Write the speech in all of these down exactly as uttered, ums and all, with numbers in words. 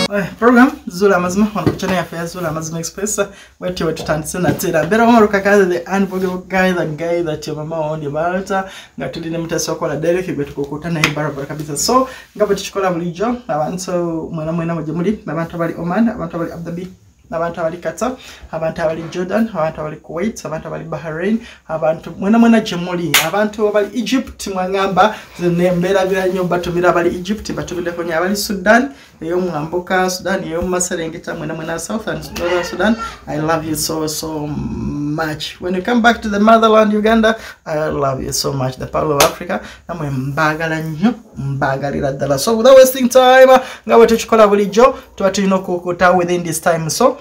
program Zula Mazma on channel ya Zula Mazma Express wetu wetu tandisana tena bera wamaru kakaza the unforgettable guy the guy that your mama on the balata ngatuli ne mutaso kwa Derek betu kokutana ibarabara kabisa so ngabo tuchikola bulijo abantu mwana mwana mujemuli nabantu bali Oman abantu bali Abu Dhabi abantu bali Qatar abantu bali Jordan abantu bali Kuwait abantu bali Bahrain abantu mwana mwana jemuli abantu bali Egypt mwangamba zembera biranyo batumira bali Egypt batubile konya abali Sudan eyo mwamboka Sudan eyo maserengeta mwana mwana South and Sudan. I love you so so much. When you come back to the motherland Uganda, I love you so much. The Pearl of Africa namwe mbagala nnyo mbagalira ddala. So without wasting time ngawe tuchikola bulijo twatino kukuta within this time. So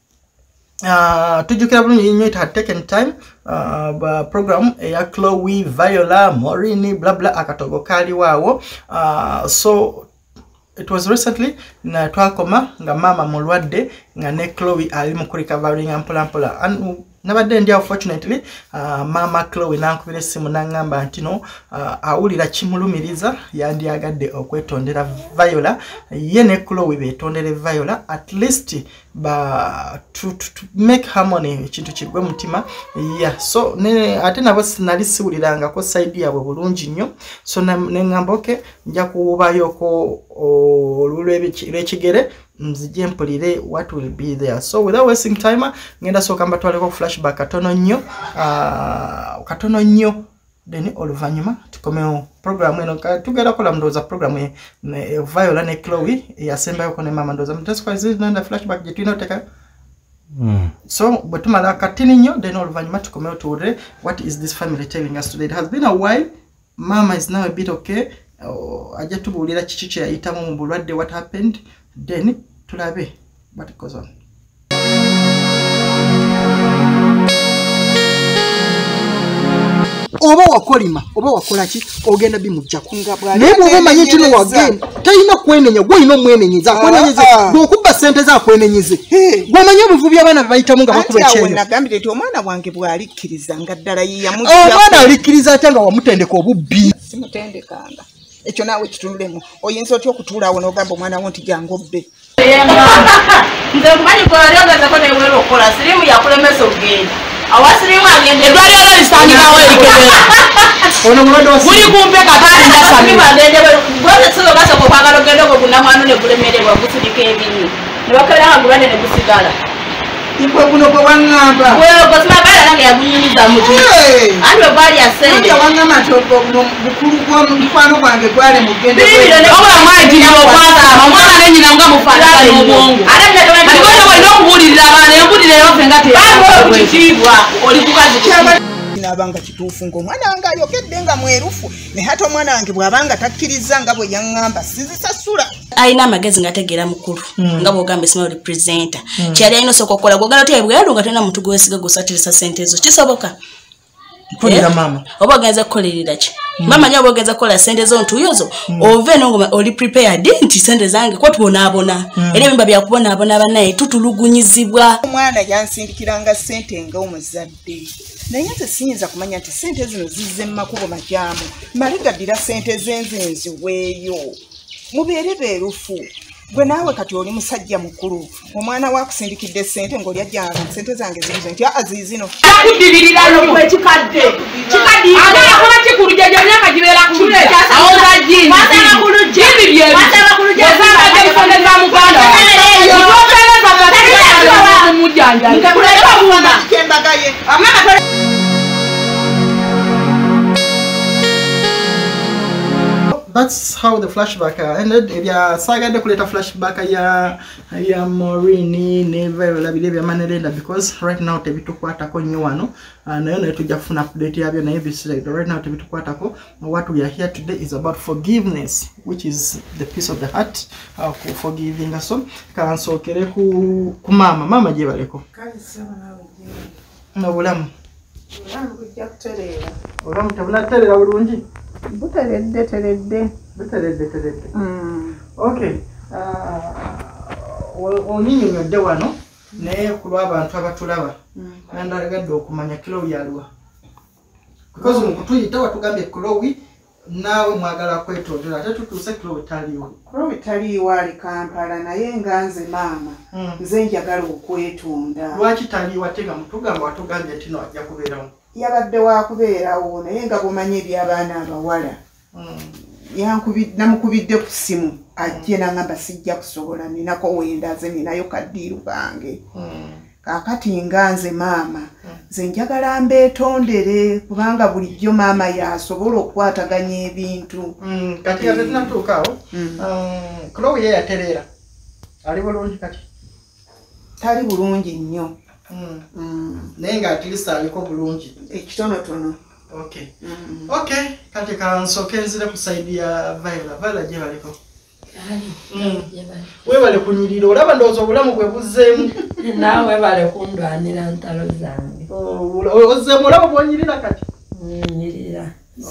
Uh, tujukira bulungi nnyo it had taken time uh, ba program ya Chloe Viola Morini blah blah akatogo kali wawo uh, so it was recently na twakoma nga mama mulwadde nga ne Chloe ali mu recovering ampola ampola and nabadde ndi unfortunately uh, mama Chloe nankubira simu nangamba ntino uh, awulira kimulumiriza yandi agadde okwetondera Viola ye ne Chloe betondere Viola at least ba to, to, to make harmony kintu kigwe mutima yeah so ne ate nabo sinali siwuliranga ko side yabwe bulungi nnyo so ne ngamboke nja kubayo ko olulwebekigere mzije mpulire what will be there. So without wasting time ngenda so kamba twaleko flashback katono nnyo uh, katono nnyo then oluvanyuma tukomeo program eno tugera kola mdoza program e Viola ne Chloe yasemba yoko ne mama ndoza mtesiko izi nenda flashback jetino teka mm. So bwetumala katini nnyo then oluvanyuma tukomeo tuure what is this family telling us today. It has been a while. Mama is now a bit okay. Uh, aje tubulira chichiche yayitamu mu bulwadde what happened then tulabe what goes on. Oba wakolima oba wakolaki ogenda bimujja kunga bwali nebo omanyi kino wagenda tayina kwenenya gwe ino mwenenyeza kwenenyeze bwokuba sente za kwenenyeze gwamanyi obuvubi abana bayitamu nga bakuba ekyenyo nagambire ti omwana wange bwalikkiriza nga ddala yiyamujja omwana alikkiriza ate nga wamutendeka obubbi simutendekanga ekyo naawe kitululemu oyinza otya okutuulaawo n'ogamba omwana wo nti jangobbe nze kumanyi kwaliyogezeko newera okukola sirimu yakulemesa ogenda awasirimu agende edwaliro lisangirawo erikebera ono mulwadde buli kumpe katasindasamibagende kwagala ogende ogwo gunamwanu ne gulemererwa gusirika ebinyi ne bakalanga gulwadde ne gusigala ikwe kuno kwe wangamba wewe kosimagala nange yagunyinyiza mutu andi obali asende wangamba nti bukulu kwa mukwano gwange gwali mugende oba mwaji nabo kwanza omwana nenyina nga mufaanana n'obwongo alikoza walina okubuulirira abaana embulire yofe nga tekibwa oli kukazi nabanga kituufu ng'omwana wange ayokedde nga mwerufu ne hata omwana wange bw'abanga takkiriza nga bwe yaŋŋamba sizisasula aina amagezi ngategeera mukulu mm. nga bw'ogamba esimayo representa mm. kyali alina osooka okukola gwogala otya bweyadu nga tolina muntu gwesiga gwosatirisa sente ezo kisoboka kulira eh? Mama oba ogenza kukolerera ki mm. mama nyo oba ogenza kukola sente zo ntuyozo mm. ove nongoma oli prepared nti sente zange kwa tubonaabona mm. era ebimba byakubonaabona bannaye tutulugunyizibwa omwana yansindikiranga sente nga omuzadde naye nze siyinza kumanya nti sente zino zizze mu makubo majaamu maligaddira sente zenzinziweeyo mubeere beerufu gwe naawe kati oli musajja mukulu omwana wakusindikidde sente ng'oli ajjanga sente zange zibuze nti azizino akuddiririra n'okwekikadde kikaddi akola kikulujjajja myaka gibeera kule awoza jini basaba kulujja jini byebi basaba kulujja basaba ebisonde za muganda okweleza mwategeeza mujjanja nkakuleka bumba kembagaye amaka That's how the flashback uh, ended. If ya saga de kuleta flashback ya ya Morini never labile ya manelenda because right now tebitukwata ko nyuano na yo netuja kufuna update yabyo na episode right now tebitukwata ko what we are here today is about forgiveness which is the peace of the heart uh, forgiving us so kan so kere ku ku mama mama je baleko kali sana nawe je na bulamu bulamu kujja kuterera bulamu tabula terera bulungi buteredde teredde buteredde teredde mm okay uh oninyo nyodde wano naye kulwa abantu abatulaba nandalagadde okumanya Chloe yalwa because mukutuyita watugambye Chloe nawe mwagala kwetondera ate tutuuse Chloe taliwo. Chloe taliwo ali Kampala naye nga nze maama mm. nze njagala okwetonda. Lwaki taliwo ate nga mutugamba watugambye tino ajja kubeerawo? Yabadde wa kubeerawo naye nga bw'omanyi eby'abaana abawala mm. namukubidde ku ssimu ajje n'angamba sijja kusobola ninako wendaze ninayo kaddiiru kange mm. Kakati nga nze maama nze njagala mbeetondere kubanga bulijjo maama yasobola okukwataganya ebintu. Mm, kati ate tunatuukaawo Chloe ye yatereera ali bulungi kati? Tali bulungi nnyo mm. mm. naye nga atilisa aliko bulungi ekitonotono. Okay. Mm. Okay, kati kansooke nzire ku saidi ya Viola. Viola gye baliko? Mm. Webale kunyirira olaba ndowooza obulamu bwe buzzeemu. Naawe webale kundwanira ntalo zange. Ozzeemu olaba bwonyirira kati? Nyirira.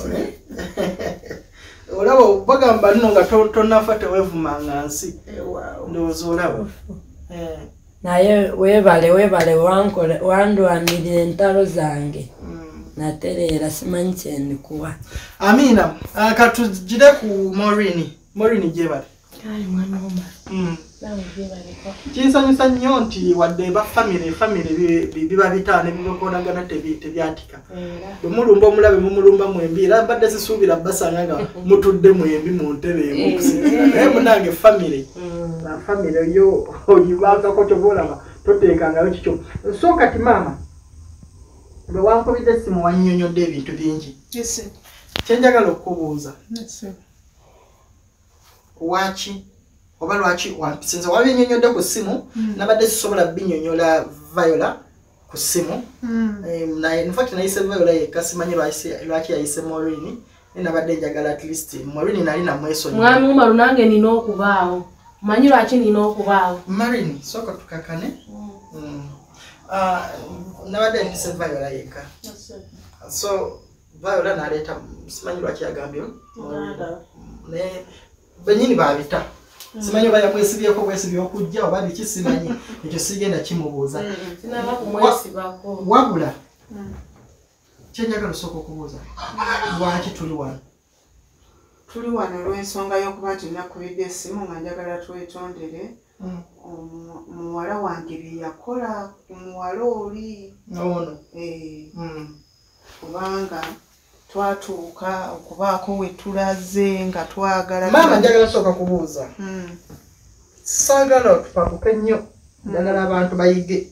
Olaba bagamba nno nga tonnafa teweevumanga nsi. Ndowooza olaba. Naye webale webale wandwanirira entalo zange. Natereera simanyi kyendikuwa. Amina, katugire ku Maureen. Maureen gye bali? Kale mwana omba. Mm. Nawe gye baliko. Kinsanyusa nnyo nti wadde ba family family biba bitaane bibokonagana tebyatika. Bwe mulumba omulabe mumulumba mwembi era mbadde sisuubira basanga nga mutudde mwembi mu ntebe emu okusinzira. Naye munange family. Na family yo oyibangako kyobolaba toteekangayo kikyo. So kati maama bwe wankubidde essimu wannyonnyodde ebintu bingi. Yes. Kyenjagala okubuuza. Yes. Waki oba lwaki wampisinza wabinnyonnyodde ku ssimu nabadde sisobola binnyonnyola Viola ku ssimu. Naye in fact nayise Viola yekka simanyi lwaki yayise Maureen naye nabadde njagala at least Maureen nali namwesonyiwa. Mwami Umaru nange nina okubaawo. Manyi lwaki nina okubaawo? Maureen sooka tukakane. Nabadde mpise Viola yekka. So Viola naleeta simanyi lwaki yagambye naye benyini babita. Simanyi oba yamwesibyeko bwesibye okujja oba biki simanyi ekyo sigenda kimubuuza. Sinaba kumwesibako. Wabula kyenjagala osooka okubuuza lwaki tuli wano? Tuli wano olw'ensonga y'okuba nti nakubidde essimu nga njagala twetondere muwala wange bye yakola ku muwala oli ono kubanga twatuuka okubaako we tulaze nga twagala. Maama njagala sooka kubuuza. Saagala otupakuke nnyo njagala abantu bayige.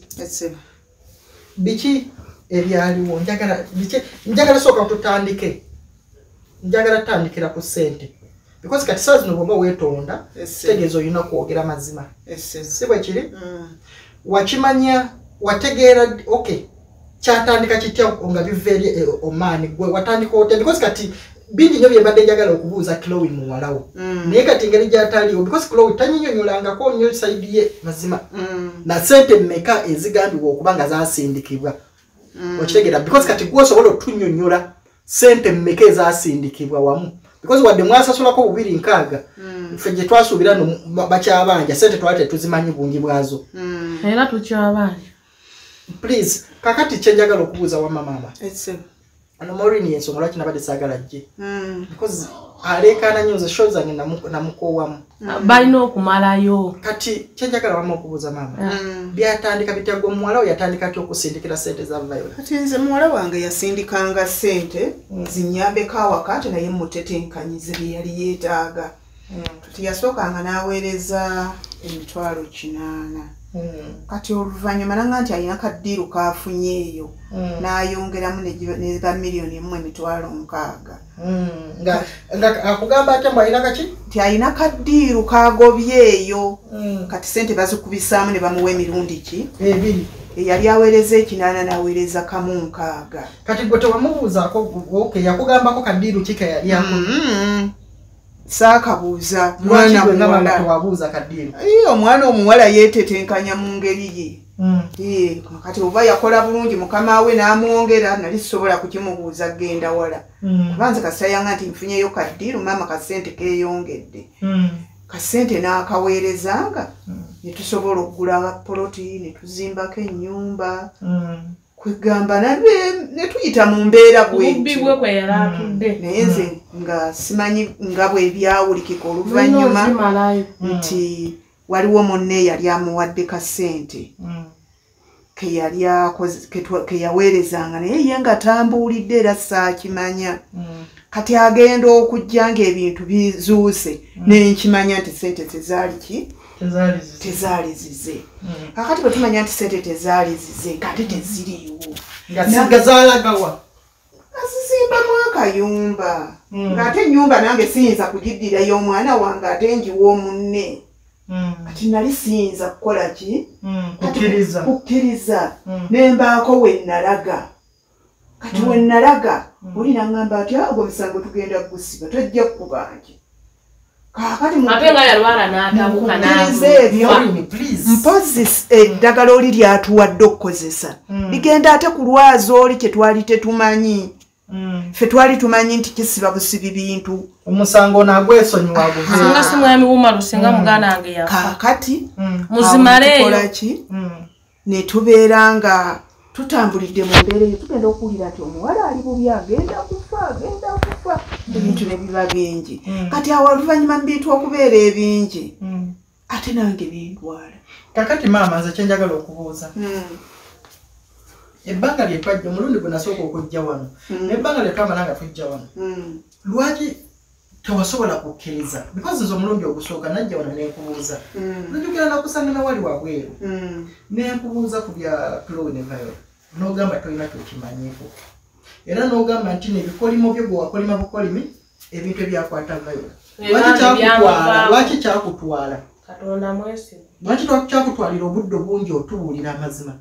Biki ebyaliwo njagala biki njagala sooka tutandike. Njagala tutandikira ku ssente. Because kati saa zino bw'oba weetonda tegeeza olina kwogera mazima. Si bwe kiri? Wakimanya wategeera okay kyatandika kitya nga biva eri omaani gwe watandika otya because kati bingi nnyo bye mbadde njagala okubuuza Chloe muwalawo naye kati ngeri gyataliwo because Chloe tanyinyonyolangako nnyo sayidi ye mazima na ssente mmeka ezigambibwa okuba nga zaasindikibwa okitegeera because kati gwe osobola otunnyonnyola ssente mmeka ezaasindikibwa wamu because wadde mwasasulako bubiri nkaaga ffe gye twasuubira no bakyabanja ssente twali tetuzimanyi bungi bwazo era tukyabanja. Please kakati kyenjagala okubuuza wamma maama. Ese. Ano Maureen yensonga lwaki nabadde saagala jje. Because aleekaana nnyo nze show zange namukoowamu. Balina okumalayo. Kati kyenjagala wamma okubuuza maama. Byatandika bitya gwe muwala we yatandika atya okusindikira ssente za Viola? Kati nze muwala wange yasindikanga ssente zinyambeko awaka ate naye mutetenkanyize bye yali yeetaaga. Kati yasookanga n'aweereza emitwalo kinaana. Kati oluvannyuma nanga nti alina kaddiiru kaafunye eyo n'ayongeramu ne ba miliyoni emu emitwalo nkaaga. Nga akugamba ate mbu alina kaki? Nti alina kaddiiru kaagobye eyo kati ssente bazikubisaamu ne bamuwa emirundi ki? Ebiri. Yali aweereza ekinaana n'aweereza kamu nkaaga. Kati gwe tewamubuuzaako okay yakugambako kaddiiru ki ke yali akubye? Saakabuuza mwana muwala tewabuuza kaddiiru. Omwana omuwala yeetetenkanya mu ngeri ye. Kati oba yakola bulungi mukama we n'amwongera nali sisobola kukimubuuza genda wala. Kuba nze kasita yanga nti nfunyeyo kaddiiru maama kasente keeyongedde. Kasente n'akaweerezanga ne tusobola okugula poloti ne tuzimbako ennyumba. kwegamba nabe ne tuyita mu mbeera bwebwe kwe yalatudde naye nze nga simanyi nga bwe byawulikika oluvannyuma nti waliwo munne yali amuwadde ka ssente ke yali ke yaweerezanga naye ye nga tambuulidde era saakimanya kati agenda okujja ng'ebintu bizuuse nenkimanya nti ssente tezaali ki tezaali zize kakati bwe tumanya nti ssente tezaali zize ng'ate teziriiwo nga zaalagawa azizimbamu akayumba ng'ate ennyumba nange siyinza kugiddirayo omwana wange ate njiwa omunne kati nali siyinza kukola ki kukkiriza nembaako we nalaga kati we nalaga oli naŋŋamba ati agwo omusango tugenda gusiba tojja kkubanje mpozi eddagala oli lyatuwadde okukozesa ligenda ate ku lwazi oli kye twali tetumanyi ffe twali tumanyi nti kisiba busibi bintu omusango nagwesonyiwa gusinga simwami wuma singa mugana wange yafa kakati muzimaleeyo ne tubeera nga tutambulidde mu mbeera eyo tugenda okuwulira nti omuwala ali bubi agenda kufa agenda kufa ebintu ne biba bingi kati awo oluvannyuma mu bintu okubeera ebingi ate nange nendwala kakati maama nze kyenjagala okubuuza ebbanga lye twajja omulundi gwe nasooka okujja wano nebbanga lye twamala nga tujja wano lwaki tewasobola kukkiriza because nze omulundi ogusooka najja wano nenkubuuza nejjukira nakusangana wali wabweru nenkubuuza ku bya plone vayo n'ogamba tolina kyokimanyiiko era n'ogamba nti nebikolimo byo gwe wakolima bukolimi ebintu ebyakwata vayo lwaki kyakutwala katonda mwesi lwaki kyakutwalira obudde bungi otubuulira amazima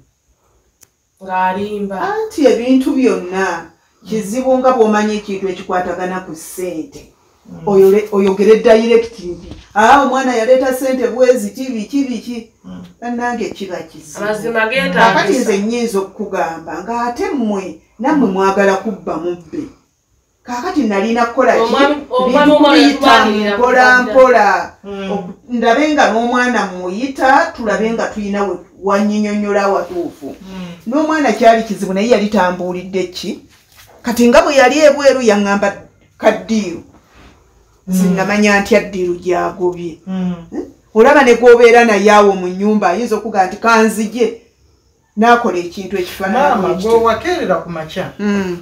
ng'alimba anti ebintu byonna kizibu nga bw'omanyi ekintu ekikwatagana ku ssente oyogere directive aa omwana yaleeta ssente bwezi kibi kibiki bannange kiba kizibu akati nze nnyinza okukugamba ng'ate mmwe nammwe mwagala kubba mubbe kakati nalina kukola kiyita mpola mpola ndabe nga n'omwana muyita tulabe nga tulina wanyinyonyola watuufu n'omwana kyali kizibu naye yali tambuulidde ki kati nga bwe yali ebweru yaŋŋamba kaddiiru sinamanya nti addiiru gyagobye olaba ne gwobeera naye awo mu nnyumba ayinza okuga nti kanzije n'akola ekintu ekifaananawakeerera ku makya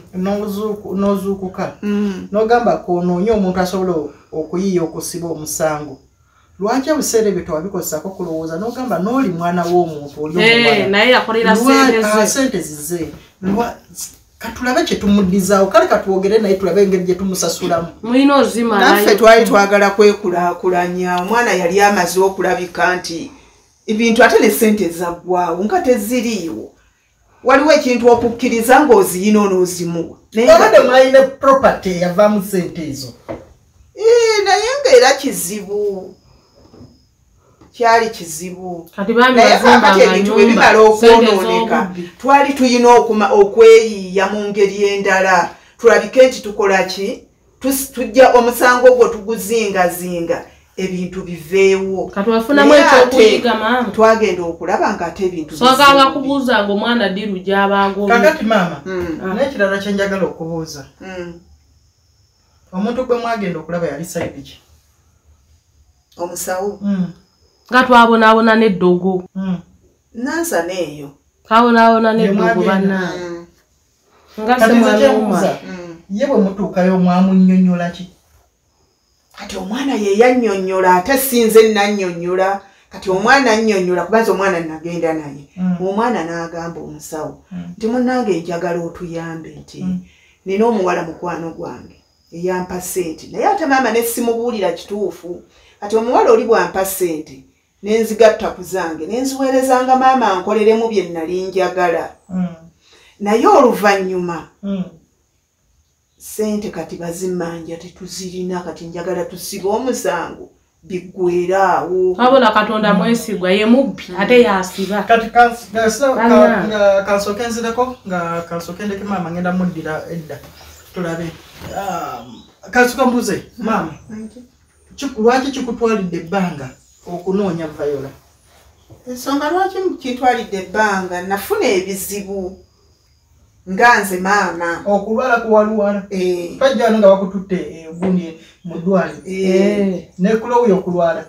n'ozuukuka n'ogamba konoonye omuntu asobola okuyiiya okusiba omusango lwaki ebiseera ebyo tewabikozesako kulowooza n'ogamba n'oli mwana w'omuntu olinaye yakolera sente zize katulabe kye tumuddizaawo kale katwogere naye tulabe engeri gye tumusasulamu mulina ozimalayo naffe twali twagala kwekulaakulanya omwana yali amaze okulabika nti ebintu ate ne ssente zaggwawo nga teziriiwo waliwo ekintu okukkiriza ng'oziyina onoozimuwa obadde mwalina property eyavaamu ssente ezo naye ng'era kizibu kyali kizibu naye kakati ebintu bwe bimala okwonooneka twali tuyina okweyiiya mu ngeri endala tulabike nti tukola ki tujja omusango ogwo tuguzingazinga ebintu biveewo twagenda okulaba ngaate ebintu sokanga kubuuza nga omwana ddiru gy'abaagomye kakati maama n'ekirala kyenjagala okubuuza omuntu gwe mwagenda okulaba yali saidi ki omusawo nga twabonaabona n'eddogo nansa neeyo kabonaabona n'eddogo bannange nga semwanoma ye bwe mutuukayo mwamunnyonnyola ki kati omwana ye yannyonnyola ate sinze nannyonnyola kati omwana annyonnyola kubanza omwana nagenda naye omwana n'agamba omusawo nti munnange njagala otuyambe nti nina omuwala mukwano gwange eyampa ssente naye ate maama ne simubuulira kituufu kati omuwala oli bwampa ssente nenzigatta ku zange nenziweerezanga maama ankoleremu bye nnali njagala naye oluvannyuma ssente kati bazimmanja tetuzirina kati njagala tusibe omusango biggweeraawo abona katonda mwesigwa ye mubbi ate yasiba kati kansooke nzireko nga kansooke ndeke maama ngenda muddira edda tulabe kansooka mbuze maama lwaki kikutwalidde ebbanga okunoonya Viola ensonga lwaki kitwalidde ebbanga nafuna ebizibu nganze maama okulwala kuwaluwala eh pajja nga bakututte gundi mudwali eh ne kulowe okulwala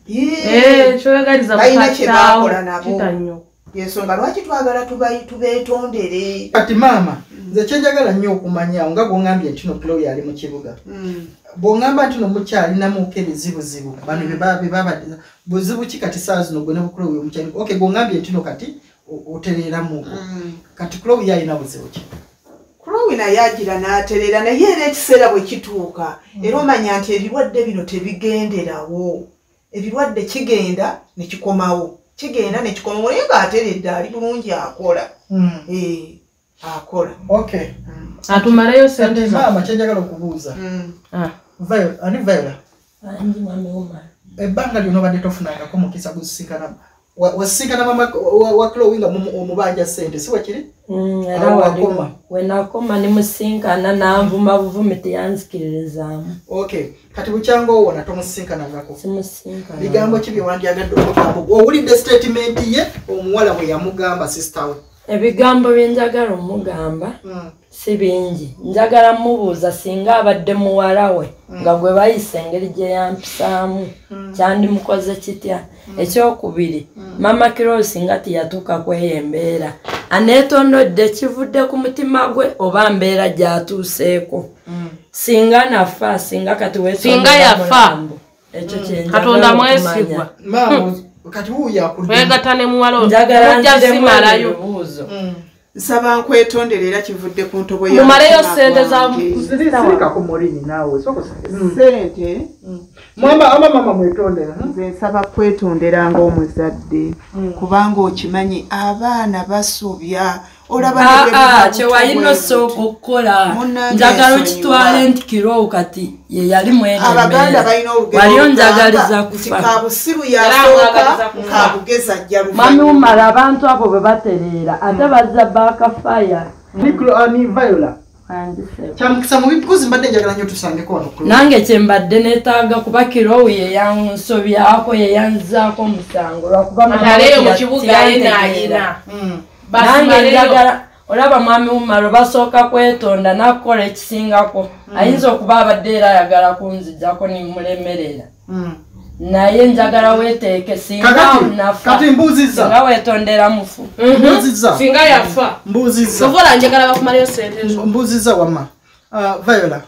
eh choyagaliza mukatawo kitanyo yensonga lwaki twagala tubeetondere kati maama nze kyenjagala nnyo okumanya nga gwongambye nti no kulowe ali mu kibuga bwongamba nti nomukyalinamuko ebizibuzibu bano bebabadde buzibu ki kati saa zino gwe ne bukulowe omukyali okay gwongambye nti no kati otereramuko kati kulowe yalina buzibu ki kulowe naye agira n'aterera naye era ekiseera bwe kituuka era omanya nti ebirwadde bino tebigenderawo ebirwadde kigenda ne kikomawo kigenda ne kikomawo naye ng'ateredde ali bulungi akola eh akola okay atumalayo sente maama kyenjagala okubuuza Viola ani Viola anji mami uma ebbanga lyonna obadde tofunangako mukisa gusinkana wasinkana mama wa Chloe nga omubanja sente si wakiri era wakoma wenakoma nimusinkana nanvuma buvumi teyanzikiririzaamu okay kati bukyango wona tomusinkanangako simusinkana bigambo ki byewandyagadde okugamba owulidde statement ye omuwala bwe yamugamba sister we ebigambo byenjagala omugamba si bingi njagala mubuuza singa abadde muwala we nga gwe bayise engeri gye yampisaamu kyandimukoze kitya ekyokubiri mama Kirosi nga tiyatuuka kweyembeera aneetondodde kivudde ku mutima gwe oba mbeera gyatuuseeko singa nafa singa kati singa yafa ekyo Katonda mwesigwa kati wuya wegatane muwalo njagala njasimalayo buuzo nsaba nkwetondera era kivudde ku ntobo ya mumaleyo sente za kusirika ku mulini nawe soko sente mama ama mama mwetondera nze nsaba kwetondera ng'omuzadde kubanga okimanyi abaana basobya olaba kyewalina osooka okukola njagala okitwale nti Kirowo kati ye yali abaganda balina waliyo njagaliza kufa kabusiru yasooka kabugeza ajja mami umala abantu abo bwe batereera ate bazza baakafaya Niklo ani Viola kyamukisa mu bikuzi mbadde njagala nnyo tusangeko wano nange kyembadde neetaaga kuba Kirowo ye yansobyako ye yanzaako omusango lwakuba mataleyo mu kibuga yenayina nange njagala olaba mwami umalo basooka kwetonda nakukola ekisingako ayinza okuba abadde era ayagala kunzijjako nimulemerera naye njagala weteeke singa nafa singa wetondera mufu singa yafa mbuziza sovola njagala bakumalayo sente ezo mbuziza wama Viola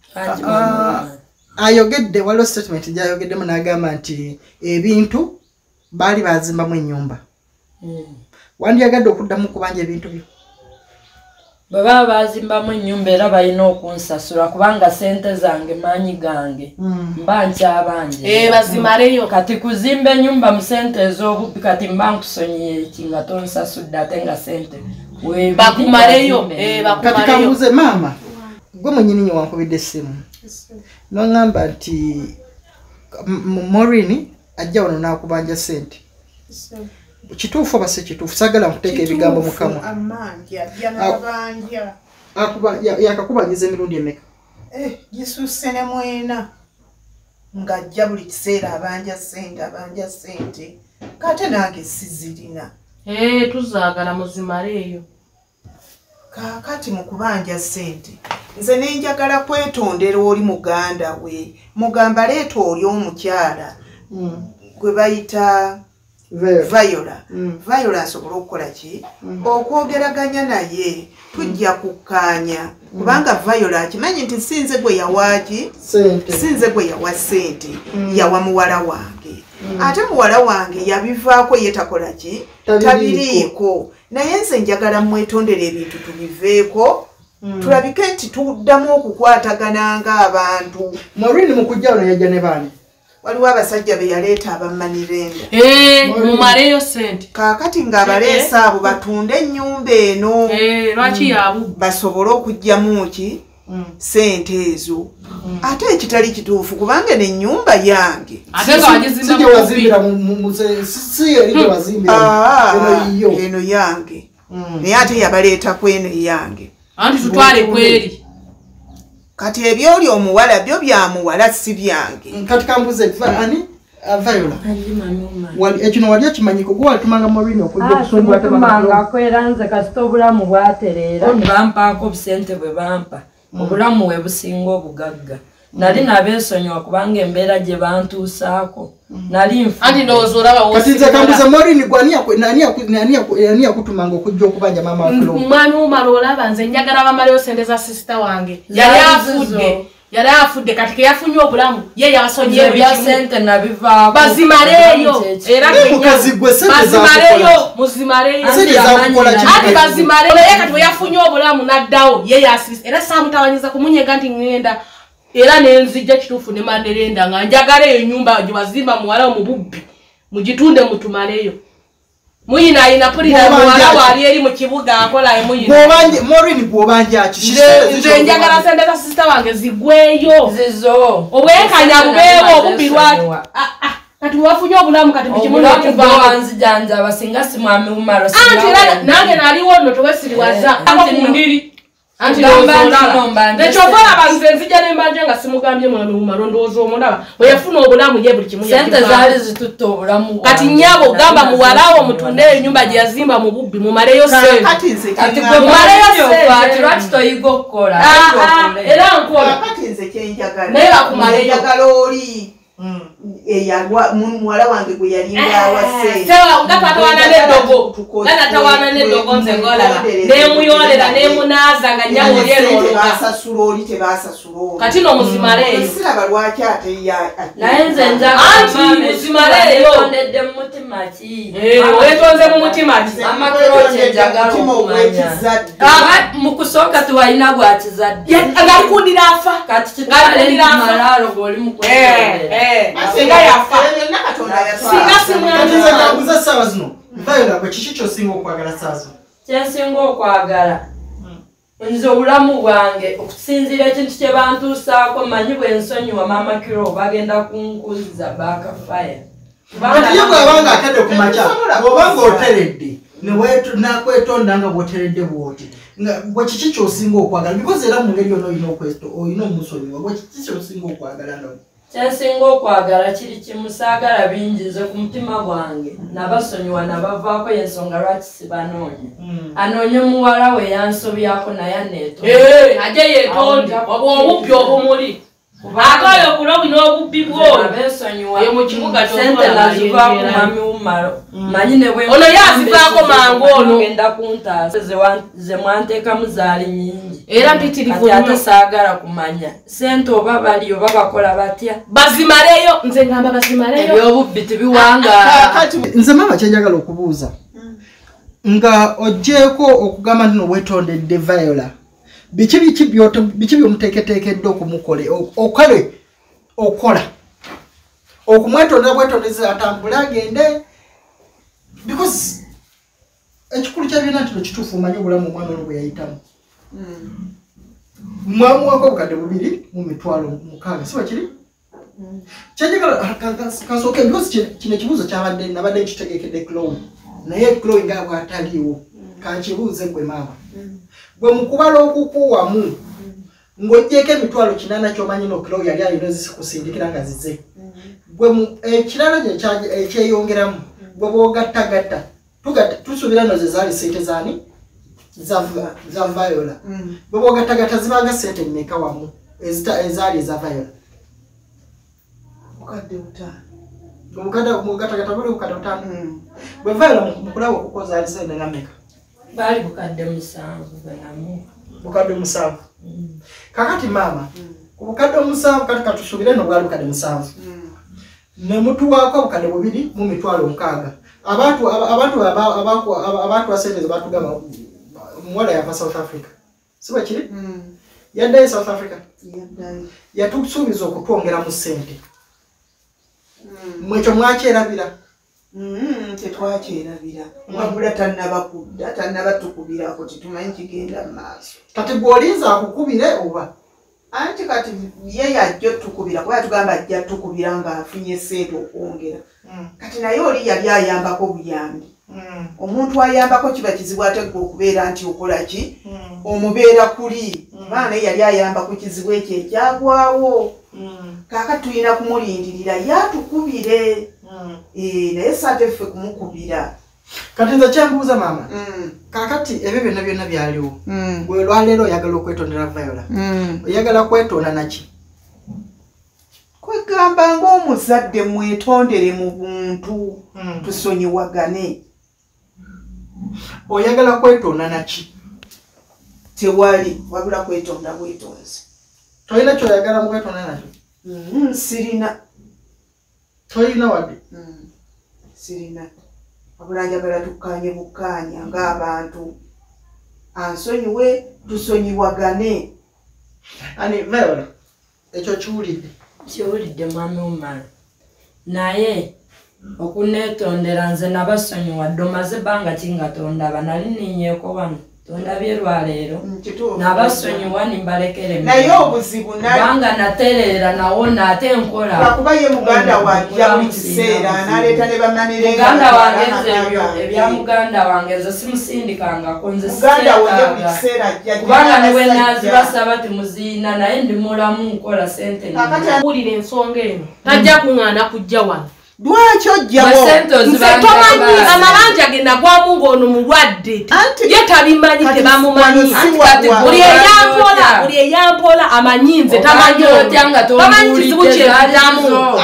ayogedde waliwo statement gyayogeddemu n'agamba nti ebintu baali bazimbamu ennyumba wandyagadde okuddamu kubanja ebintu byo bwe baba bazimbamu ennyumba era balina okunsasula kubanga sente zange maanyi gange mba nkyabanje bazimaleyo kati kuzimba ennyumba mu sente ez'obubbi kati mba nkusonyiye eki nga tonsasudde ate nga sente bakumaleyo kati kambuze maama gwe mwenyini nyo wankubidde essimu noŋŋamba nti Maureen ajja wano n'akubanja sente kituufu oba si kituufu sagala nkuteeka ebigambo mu kamwa yakakubanyiza emirundi emeka gisusse ne mwena ng'ajja buli kiseera abanja sente abanja sente kate nange sizirina tuzaagala muzimaleeyo kaakati mu kubanja sente nze nenjagala kwetondera oli muganda we mugamba leeta oli omukyala gwe bayita Viola Viola asobola okukola ki okwogeraganya naye tujja kukkaanya kubanga Viola akimanyi nti sinze gwe yawaaki sinze gwe yawa sente yawa muwala wange ate muwala wange yabivaako ye takola ki tabiriiko naye nze njagala mwetondera ebintu tubiveeko tulabike nti tuddamu okukwatagana ng'abantu Maureen mu kujja wano yajja ne baani waliwo abasajja be yaleeta abamanirenda mumaleyo sente kaakati ng'abaleesa abo batunde ennyumba eno lwaki yabu basobole okugjamu ki sente ezo ate ekitali kituufu kubanga n'ennyumba yange eno yange naye ate yabaleetako eno yange anti tutwale kweri kati ebyoli omuwala byo bya muwala si byange kati kambuze ani Viola. Andi mami umara. Wali ekino wali akimanyiko gwa tumanga Maureen okujja kusungula tumanga kweranze kasito obulamu bwaterera bampako obusente bwe bampa obulamu we businga obugagga nali nabensonyiwa kubanga embeera gye bantuusaako nali nfu andi ndowooza olaba kati nze kambuza Maureen gwani ani akutumanga okujja okubanja maama wa Flo mwami umara olaba nze njagala bamaleyo sente za sister wange yali afudde yali afudde kati ke yafunye obulamu ye yasonye ebya sente nabivaako bazimareyo era bazimareyo muzimareyo ati bazimareyo ye kati we yafunye obulamu naddawo ye yasisi era saamutawanyiza kumunyega nti ngenda era nenzijja kituufu ne manderenda nga njagala eyo nyumba gye bazimba muwala mu bubbi mugitunde mutumareyo muyina ayina pulira muwala wali eri mu kibuga akola muyina bwobanje Maureen bwobanje akishise nze njagala sente za sister wange zigweyo zizo obwekanya bubeewo obubirwa kati wafunye obulamu kati bukimulamu bawanzi janja abasinga si mwami umaro singa nange naliwonno towesiriwaza akundiri anti ndowooza nekyokola banze nzija ne mbanja nga simugambye mwami umaro ndowooza omulaba bwe yafuna obulamu ye buli kimu sente zaali zitutta obulamu kati nnyabo gamba muwalawo mutunde ennyumba gye yazimba mu bubbi mumaleyo sente kati gwe mumaleyo sente lwaki toyiga okukola era nkola kati nze kyenjagala naye bakumaleyo njagala oli eyalwa muwala wange gwe yalinga awase sewa nga tatawana n'eddogo nga tatawana n'eddogo nze ngolaba neemuyolera neemunaaza nga nyawo lyerologa basasula oli tebasasula oli kati no muzimareyo siraba lwaki ate naye nze anti muzimareyo njagalaondedde mu mutima ki weetonze mu mutima ki amakrooki njagala okumanya mu kusooka tiwalina gwa kizadde ngakundira afa kati kitwale malaalo gw'oli mukwetondera singa yafa singa simwandiza kabuza sawa zino Viola bwe kiki kyosinga okwagala saazo kyensinga okwagala nze obulamu bwange okusinziira ekintu kye bantuusaako manyi bwe nsonyiwa maama Kiro bagenda kunkuza baakafaya kati ye bw'abanga atadde ku makya bw'obanga oteredde nakwetonda nga bw'oteredde bw'oti bwe kiki kyosinga okwagala because era mu ngeri yona olina omusonyiwa bwe kiki kyosinga okwagala no kyensinga okwagala kiri kimu saagala bingi nze ku mutima gwange nabasonyiwa nabavaako yensonga lwaki sibanoonya anoonye muwala we yansobyako naye aneetonda aje yeetonde obubbi obumuli akayo okulobi n'obubbi bwoyo mu kibuga sente nazivaako mwami umaro manyi ne bwe ono yazivaako mangu ono genda kuntaasa ze mwanteekamu zaali nyingi era mpitirivu ati ate saagala kumanya sente oba bali oba bakola batya bazimareyo nze ngamba bazimareyo ebyobubbi tibiwanga nze maama kyenjagala okubuuza nga ogjeeko okugamba nti nobwetondedde Viola biki biki biki byomuteeketeekedde okumukole okole okola okumwetondera bwetondeza atambule agende because ekikulu kyabyonna nti nekituufu omanyi obulamu omwana ono bwe yayitamu mwamuwako obukadde bubiri mu mitwalo mukaaga siba kiri kyenjagala kansooke because kino ekibuuzo kyabadde nabadde nkitegekedde Chloe naye Chloe nga bw'ataliiwo kankibuuze gwe maama bwe mukubala okukuwamu ng'oggyeko emitwalo kinaana ky'omanyi no Chloe yali alina zikusindikira nga zize bwe ekirala ekyeyongeramu bwe bw'ogattagatta tusuubira no ze zaali sente zaani za Viola bwe bw'ogattagatta zibanga sente mmeka wamu ezaali eza Viola mukadde butaano obukadde mugattagatta buli bukadde butaano bwe Viola mukulaba okukoza ali sente nga mmeka baali bukadde musanvu benamu bukadde musanvu kakati maama ku bukadde musanvu kati katusuubire no bwali bukadde musanvu ne mutuwaako obukadde bubiri mu mitwalo mukaaga abantu abantu abantu basente batugamba muwala yava South Africa siba kiri yaddayo South Africa yatusuubiza okutwongera mu sente mwekyo mwakyerabira tetwakyerabira wabula tannabakudda tannabatukubirako titumanyi kigenda mu maaso kati gw'olinza akukubire oba anti kati ye yajja otukubira kuba yatugamba ajja tukubira ng'afunye sente okwongera kati naye oli yali ayambako buyambi omuntu ayambako kiba kizibu ate gwe okubeera nti okola ki omubeera kuli baana yali ayambako kizibu ekyo ekyagwawo kaka tuyina kumulindirira yatukubire eh naye sate ffe kumukubira kati nze kyembuuza mama mm. kakati ebyo byonna byonna byaliwo mm. gwe lwaleero oyagala okwetondera Viola mm. oyagala kwetonda naki kwegamba ng'omuzadde mwetondere mu buntu mm. tusonyiwagane oyagala kwetonda naki tewali wabula kwetonda bwetonzi toyina kyoyagala mu kwetonda nakyo mm. sirina toyina wadde mm. sirina wabula njagala tukkaanye bukkaanya ng'abantu ansonyiwe tusonyiwagane ani Viola ekyo kiwulidde kiwulidde mwami omala naye okuneetondera nze nabasonyiwadde omaze ebbanga ki nga tondaba nali ninyeeko wano tondabye lwaleero nabasonyiwa nimbalekere naye obuzibu kubanga natereera nawona ate nkola lwakuba ye muganda wajja buli kiseera n'aleeta ne bamanerenga muganda wange nze ebyo ebya muganda wange nze simusindikangako nze muganda wange buli kiseera ajja kubanga ne bwe naazibasaba timuziina naye ndi mulamu nkola sente mpulira ensonga eno tajja kuŋŋaana kujja wano lwaki ojjawo nze tomanyi amabanja ge nagwamu ng'ono mulwadde ye tabimanyi tebamumanyi buli eyampola buli eyampola amanyi nze tamanyi tamanyi kizibu kyekiramu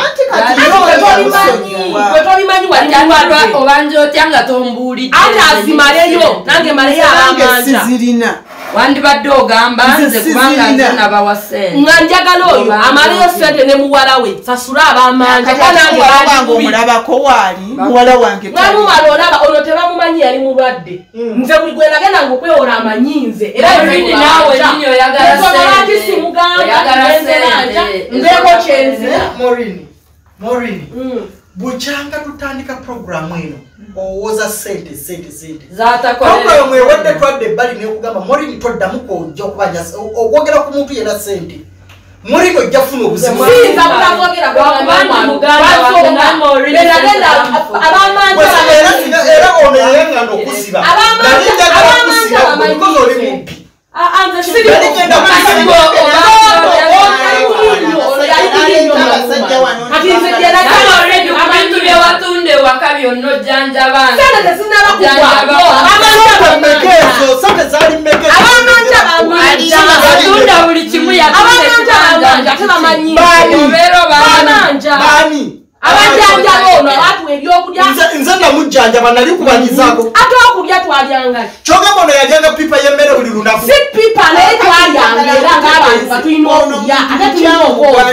gwe tobimanyi wali obanja otya nga tombuulidde ate azimaleyo nange maleyo abamanja wandibadde ogamba nze kubanga nze nabawa sente nga njagala oyo amaleyo sente ne muwala we sasula abamanja nange omulabako waali muwala wange namumala olaba ono tebamumanyi yali mulwadde nze buli gwe nagenda ngaokwewola amanyi nze era nawe nini oyagala sente simugamba nzeeko kyenzira Morini Morini bukyanga tutandika programu eno owoza sente sente sente programu ewadde twadde ebbali nekugamba Morini toddamu kojja okubanja okwogera ku muntu yena sente Morini ojja funa obuzibu sinza butavogera era ono yeyangana okusiba nali njagala kusiba because oli mubbi abantu byewatunde waka byonna ojjanjabanza atunda buli kimu abajanjaba ono abatuwa ebyokulya nze namujjanjaba nali kubanyizaako ate okulya twalyanga kyogamba ono yalyanga pipa y'emmere buli lunaku si pipa naye twalyanga era ng'abantu batulina okulya ate tulina okwoza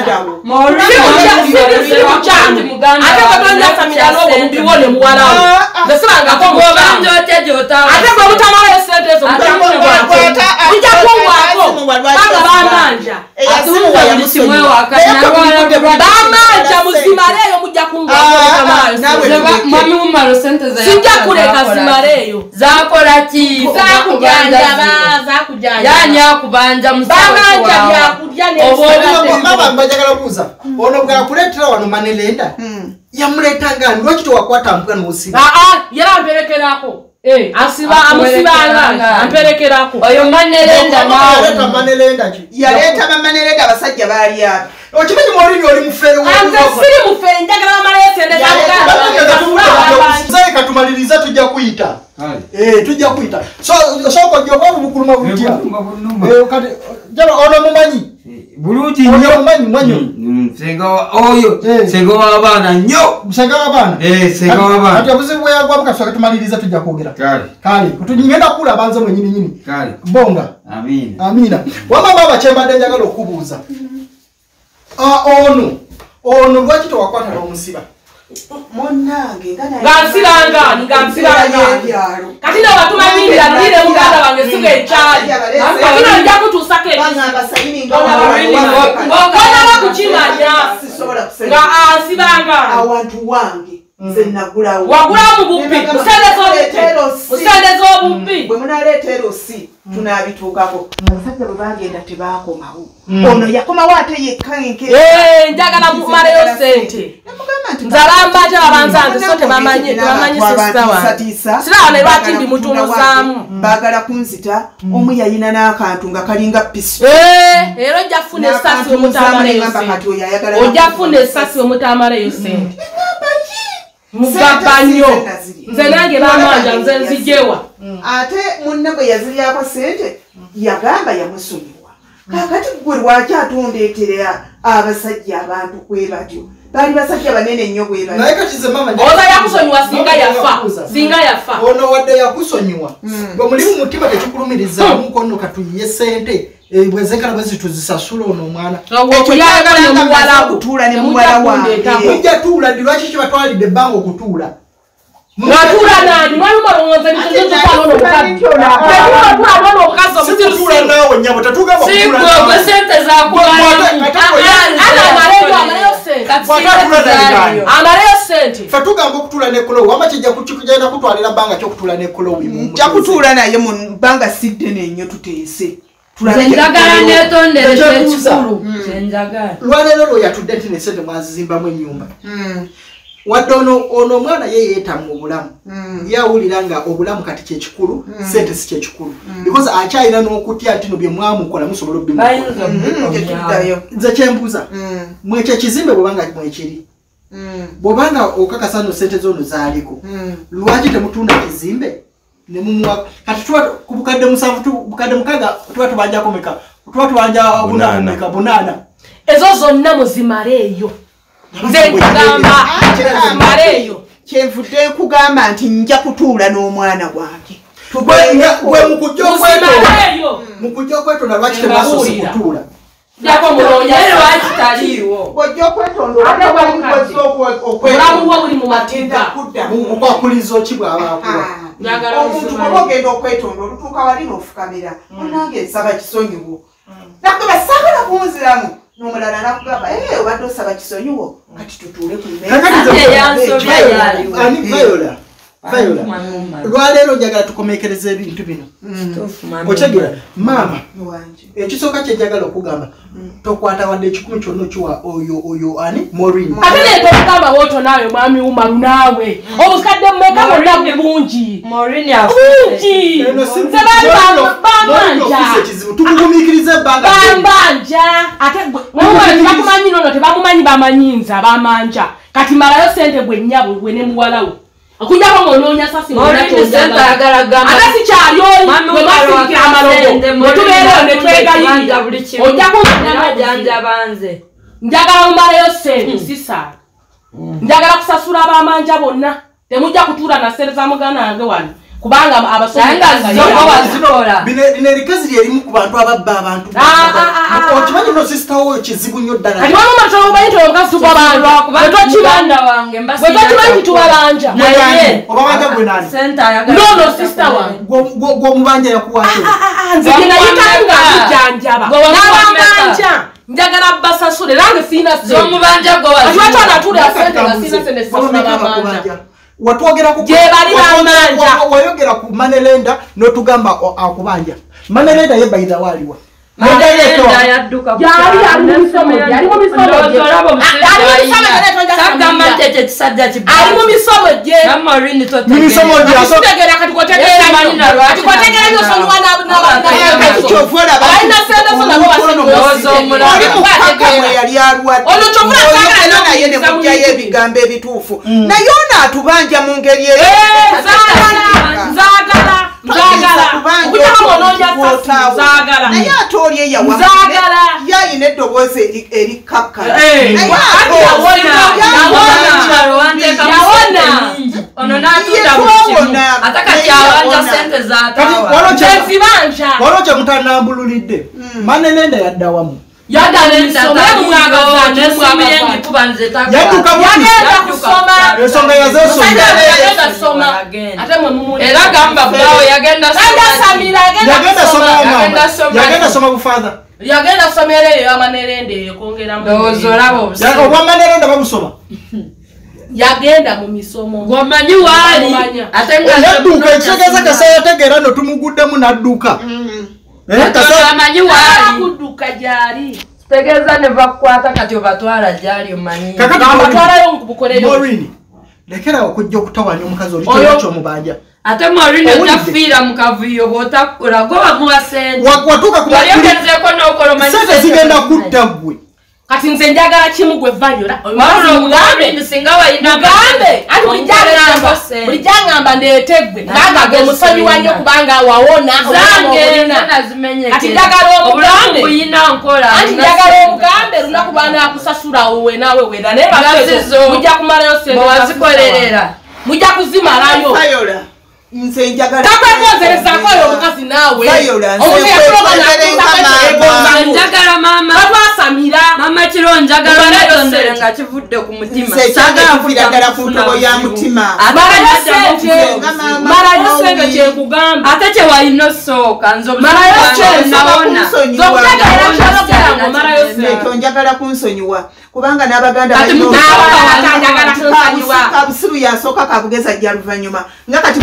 ate batonjasamira n'obwo mubiwone muwalawo nze sibangako ate gwe butamalayo sente ezo ujja kungwako banga bamanja bamanja muzimaleeyo mujja kungwakosijja kuleka zimaleeyo zakola ki zakujanjaba zakujanjaba yani akubanja bamanja byakulya mbajagala kuuza ono bwakuleetera wano Manelenda yamuleetanga lwaki tewakwatambula n'osiba yera amperekerako asiba amusibanga amperekerako oyo Manelenda naaleta Manelenda ki yaleeta bamanelenda abasajja baali api okimanyi Morini oli mufere nze siri mufere njagala bamalayo sente zaye katumaliriza tujja kuyita tujja kuyita sooka ojja oba obukuluma butya kati jalo ono mumanyi bulungi nnyo mumanyi mwanyo senga oyo senga w'abaana nnyo senga w'abaana senga w'abaana kati obuzibu bweyagwamu kati katumaliriza tujja kwogera kale kale kutugenda kulaba nze mwenyini nyini kale bonga amina amina wamama abakyembadde njagala okubuuza ono ono lwaki tewakwata n'omusiba Monange ngansiranga ngansiranga kati na batumanyirira lire muganda wange siga ekyali kati na nja kutusaka bangamba sayini ndo ngokana bakukimanya nga asibanga awantu wange nze nagulawo wagulawo mu buppi musendeza obuppi bwe munaleeta erosi tunaabituukako abasajja bwe bagenda tebaakomawo ono yakomawo ate yekkanke njagala mumaleyo sente nze abambanja babanzanze so tebamanyi sisita wange siraba ne lwaki ndi mutunuzaamu baagala kunzita omu yayina n'akantu nga kalinga pisi era ojja kufuna essasi omutamaleyo sente ojja kufuna essasi omutamaleyo sente mugamba nnyo nze nange bamanja nze nzijewa ate munne bwe yaziryako sente yagamba yamusonyiwa kakati gwe lwaki atondeetera abasajja abantu kwe batyo bali basajja banene nnyo bwe batyo naye kati ze mama oza yakusonyiwa singa yafa singa yafa ono wadde yakusonyiwa bwe muli mu mutima tekikulumirizaamu nkono katuyiye sente bwezekana bwezi tuzisasula ono omwana okutuula ne muwala wange ojja tuula ndi lwaki kibatwalidde ebbanga okutuula watula nani mwali malongoza nituzotupala ono omukazi situtuula naawe nyabo tetugamba sigwe sente amaleyo sente fe tugamba okutuula nekolowe wama kijagenda kutwalira bbanga kyokutula nekolowe kyakutuula naye mu bbanga siddene nnyo tuteese njagala netondere kyekikulu lwaleero lwe yatudde nti nesente mwazizimbamu ennyumba wadde ono ono omwana ye yeetamu obulamu yawulira nga obulamu kati kyekikulu sente si kyekikulu because akyalina n'okutya nti no bye mwamukola musobola obbimukola nze kyembuuza mwekyo ekizimbe bwebanga mwekiri bwobanga okakasa no sente zoono zaaliko lwaki temutunda kizimbe nemumuwa kati tuba ku bukadde musanvu bukadde mukaga tuba tubanjako meka tuba tubanja bunana bunana ezo zonna muzimaleeyo nze nkugamba muzimaleeyo kyenvudde nkugamba nti nja kutuula n'omwana gwange gwe mukujja okwetonda lwaki temasosi kutuula jako mulonya lwaki taliiwo ojja okwetonda obulamu bwo buli mu mateeka okwakuliza ki bw'abaakula omuntu bwoba ogenda okwetonda olutuuka wali n'ofukamira munange nsaba kisonyiwo nakuba saagala kunziramu n'omulala nakugamba obadde osaba kisonyiwo kati tutuule ku Viola Viola lwaleero njagala tukomekereza ebintu bino okyegera maama ekisooka kyenjagala okugamba tokwata wadde ekikumi kyonna okiwa oyo oyo ani Maureen ate leeta okugamba wooto naawe mwami wumalu naawe obukadde mmeka bonna bungi bungi nze baali bambanja tumugumiikiriza ebbanga bambanja ate tebakumanyi nono tebamumanyi bamanyinza bamanja kati malayo sente bwe nnyabo bwe ne muwalawo okujjako ng'onoonya sasi ate sikyali oli webasiikira amalogo netubeereyo netwegayirira ojjako banze njagala mumaleyo sente sisaala njagala kusasula abamanja bonna temujja kutuula na sente za muganda wange wano kubanga abasomazikola lino erikazi lyerimu ku bantu ababba abantu okimanyi no sisita wo kizibu nnyo ddala kati wamumatobayitoomukazi tubabanja tubabanja obabanja gwe nani nono sisita wange gw'omubanja yakuwate nze genayitanga kujanjaba n'ababanja njagala basasule nange siina sente watwogera ku wayogera ku Manelenda n'otugamba akubanja Manelenda ye bayita waliwa ebigambo ebituufu naye ono atubanja mu ngeri naye ate oli eyayina eddoboozi erikakkala walo kyemutanambululidde Manelenda yaddawamu ensonga yazesonga yagenda soma bufaatha yagenda somera eyo Amanelenda eyo kwongeramu obwa Manelenda babusoma yagenda mu misomo gomanyi wali atenga nadduka ekitegeeza kasa yategeera no tumuguddemu nadduka kasa amanyi wali kudduka gyali tegeza ne bakwata kati obatwala gyali omanyi abatwalayo mukubukoleyo Maureen lekera okujja okutawanya omukazi oli kyokyo omubanja ate Maureen otafiira mu kavuyo bw'otakula goba muwa sente watuuka ku walyogezeeko n'okola omanyi sente zigenda kutta ggwe kati nze njagala kimu gwe Viola mugambe singa walina mugambe ati buli gyangamba ndeetegwe nagaga omusonyiwa nnyo kubanga wawona zange nazimenye ati njagala obugambe buyina nkola ati njagala obugambe lunaku lwana akusasula we naawe wera naye basezo mujja kumalayo sente bwazikolerera mujja kuzimalayo nze njagala takwekwozerezaako oyo omukazi naawe njagala mama batwasamira mama kiro njagala netondere nga kivudde ku mutima sagala ku ntobo ya mutima marayo sente kyekugamba ate kyewalina osooka nze ekyo njagala kunsonyiwa kubanga n'abaganda kabusiru yasooka kabugeza ajja luvannyuma nga kati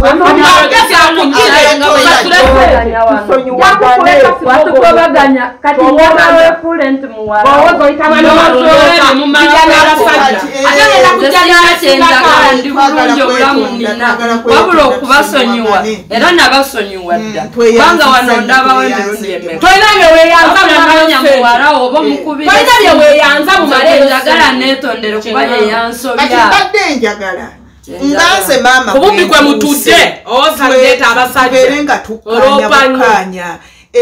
watukobaganya kati nyamaweefule nti muwalaenjagala ndi bulungi obulamu nina wabula okubasonyiwa era nabasonyiwa dda kubanga wano ndabawo emirundi emeka tolina muwala oba omukubira njagala netondere kuba yeyansobya mbadde njagala nganze mama kubumbi kwe mutudde osaleta abasajja nga tukanya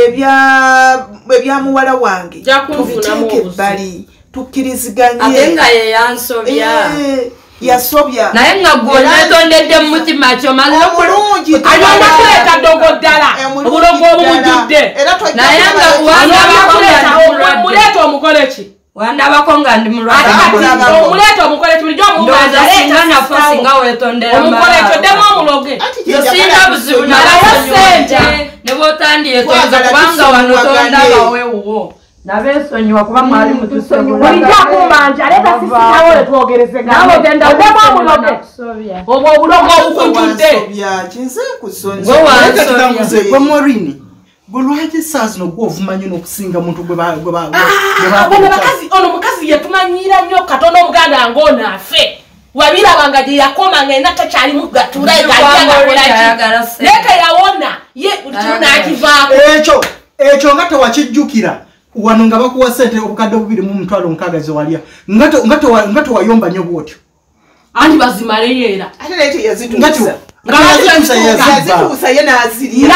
ebya muwala wange tubiteeke ebbali tukkiriziganye ate nga yeyansobya yasobya naye nga gwenetondedde mu mutima kyo omulungi ayonda kuleeta ddogo ddala obulogo obumujjudde naye nga muleeta omukole ki wandabako nga ndi mulwalaomuleeta omukole ki bulijjo omusinga naffe singa wetondera omukole ekyo ddemu omuloge zosinga buzibu nabasente ne bwotandiyetonza kubanga wano tondabawewuwo nabesonyiwa kuba mwali mutusonyiwabulijjakumanja leeta sisinawo letwogerezeganawe ogenda ddemu omuloge obwo obulogo obukujjudde kinze kusonyiwa Maureen gwe lwaki saa zino gwe ovumanyi n'okusinga muntu gwe bakazi ono mukazi yetumanyira nnyo katono omuganda ng'ono afe wabirabanga gye yakoma ng'ena takyalimu gatula egayakolaki leka yawona ye nakivaako ekyo ekyo nga tewakijjukira wano nga bakuwa sente obukadde bubiri mu mutwalo nkaaga ze walya nga tewayomba nnyo bwotyo anti bazimaleyo era ate naye teyazituusa yazituusa ye n'azirya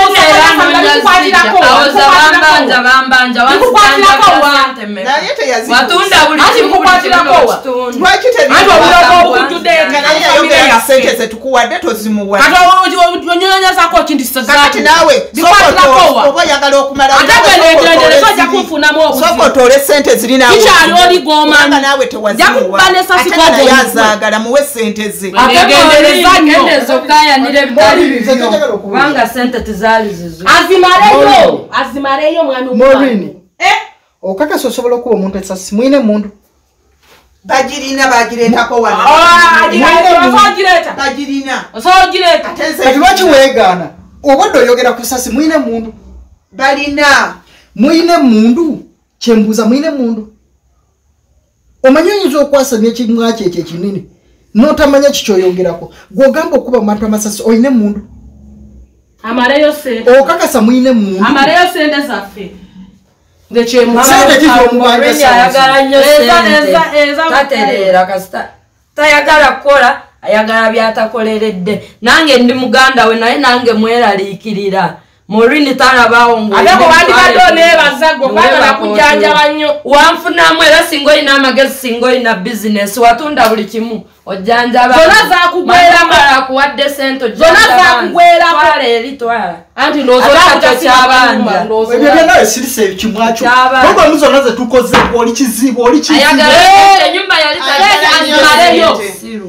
watunda buli sente zetukuwadde tozimuwa onyonyezako kati naawe oba oyagala okumalaosokotole sente ziri nawekikyalioligomananga naawe tewazimuwaanaye azaagala muwe sente ze zokayanira ebitali bibyo kubanga sente tezali zizo azimareyo azimareyo mwami Maureen okakasa osobola okuba omuntu esasi mwine emundu bagirina bagireetako wano bagirina kati lwaki weegaana obadde oyogera ku sasi mwine emundu balina mwine emundu kyembuuza mwine emundu omanyi oyinza okwasanya ekimwa kyo ekyo ekinini notamanya kikyoyogerako gwogamba okuba mu bantu amasasi oyine emundu amareyo sente okakasa mwine emundu amareyo sente zaffe ayagala nnyo sente tatereera kasita tayagala kukola ayagala byatakoleredde nange ndi muganda we naye nange mweraliikirira Maureen tanabawo ngobandibaddeonebazaggobagala nnyo wanfunamu era singa olina amagezi singa olina bizinesi watunda buli kimu ojjanjabakuwadde sente ojjanjabantwala eri twala anti kyabanja ebyo byonawe sirisa ekimwakyo oba muzona ze tukoze oli kizibu oli kizibuenyumba yalimareyo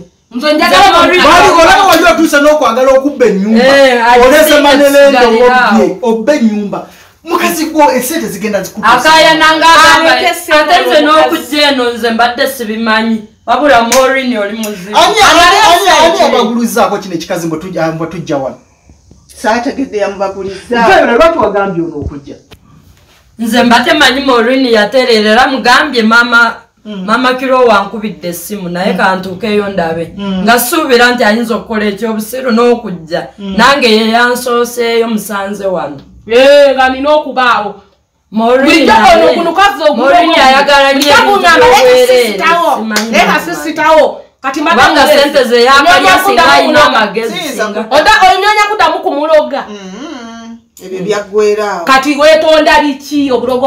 olaba wali otuusa n'okwagala okubba ennyumba olese manelende obye obba ennyumba mukazi gwo esente zigenda zikutusa akayananga ate nze n'okujja eno nze mbadde sibimanyi wabula Maureen oli muzibu ani ani ani abaguluzako kino ekikazi mbo tujja mbo tujja wano saategedde yamubaguliza Mpebera lwaki wagambye ono okujja nze mbate manyi Maureen yatererera mugambye mama mm. mama kiro wankubidde essimu naye mm. kantuukeyo ndabe mm. nga suubira nti ayinza okukola ekyobusiru n'okujja mm. nange ye yansooseeyo musanze wano ee nga nina okubaawo Maureen ayagala nnyo ekasisitawo kati banga sente ze yakalya singa ayina amagezi onyonya kuddamu kumuloga ebyo byaggweeraawo kati weetonda biki obulogo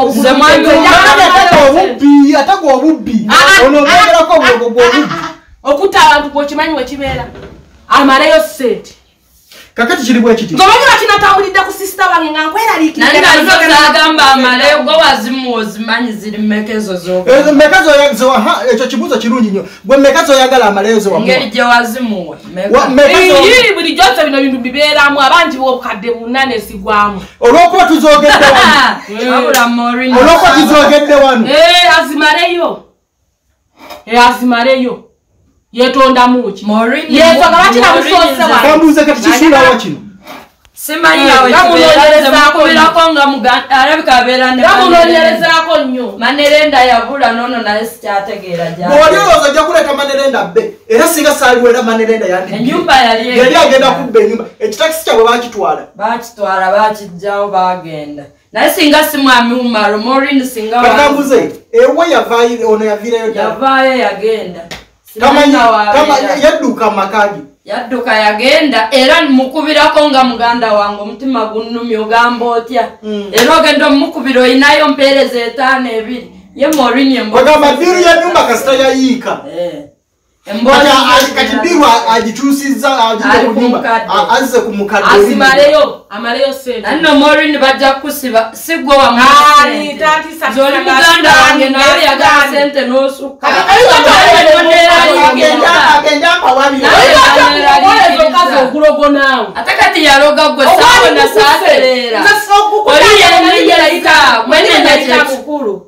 obubbi atagwa obubbi onoogerako obulogo bw'obubbi okutta abantu bwekimanyi wekibeera amaleyo sente kakati kiri bwe kiti ngomanyi bakinatambulidde ku sisita wange nga nkweraliikagamba amaleyo gwe wazimu ozimanyi ziri mmekezo zoga mmeka zoyaha ekyo kibuuzo kirungi nnyo gwe mmeka zoyagala amaleyo zo wamuwa ngeri gye wazimuwe ii buli gyose bino bintu bibeeramu abangi b'obukadde bunane sigwamu olw'okuba tuzoogedde wano wabula Maureen olw'okuba tuzoogedde wano ee azimaleyo ee azimaleyo yetonda muki yetonda batina musoose wa kambuze kati kisulawo kino simanyi yawe kubirako nga muganda alabika abeera ne gamunonyerezako nnyo Manerenda yabula nono naye sikyategeera gyali bw'oli olowooza ajja kuleeta Manerenda bbe era singa saaliwera Manerenda yandi ennyumba yali yali agenda kubba ennyumba ekitakisi kyabwe baakitwala baakitwala baakijjawo baagenda naye singa si mwami Umaro Maureen singa bakambuze ewe yavaayo ono yaviirayo ddala yavaayo yagenda yadduka makagi yadduka yagenda era mukubirako nga muganda wange omutima gunnumya ogamba otya era ogenda omukubira oyinayo mpeereza etaano ebiri ye Maureen bagamba ddiru y'ennyumba kasita yayiika kati ddiru agituusizza azze ku mukadde azimaleyo amaleyo sente anno Maureen bajja kusiba sigwe wamusente zoli muganda wange naye yagala sente n'osukka okulogo naawe ate kati yaloga gwe saawona saatereera oli yeneyeyita mwenenekya mukulu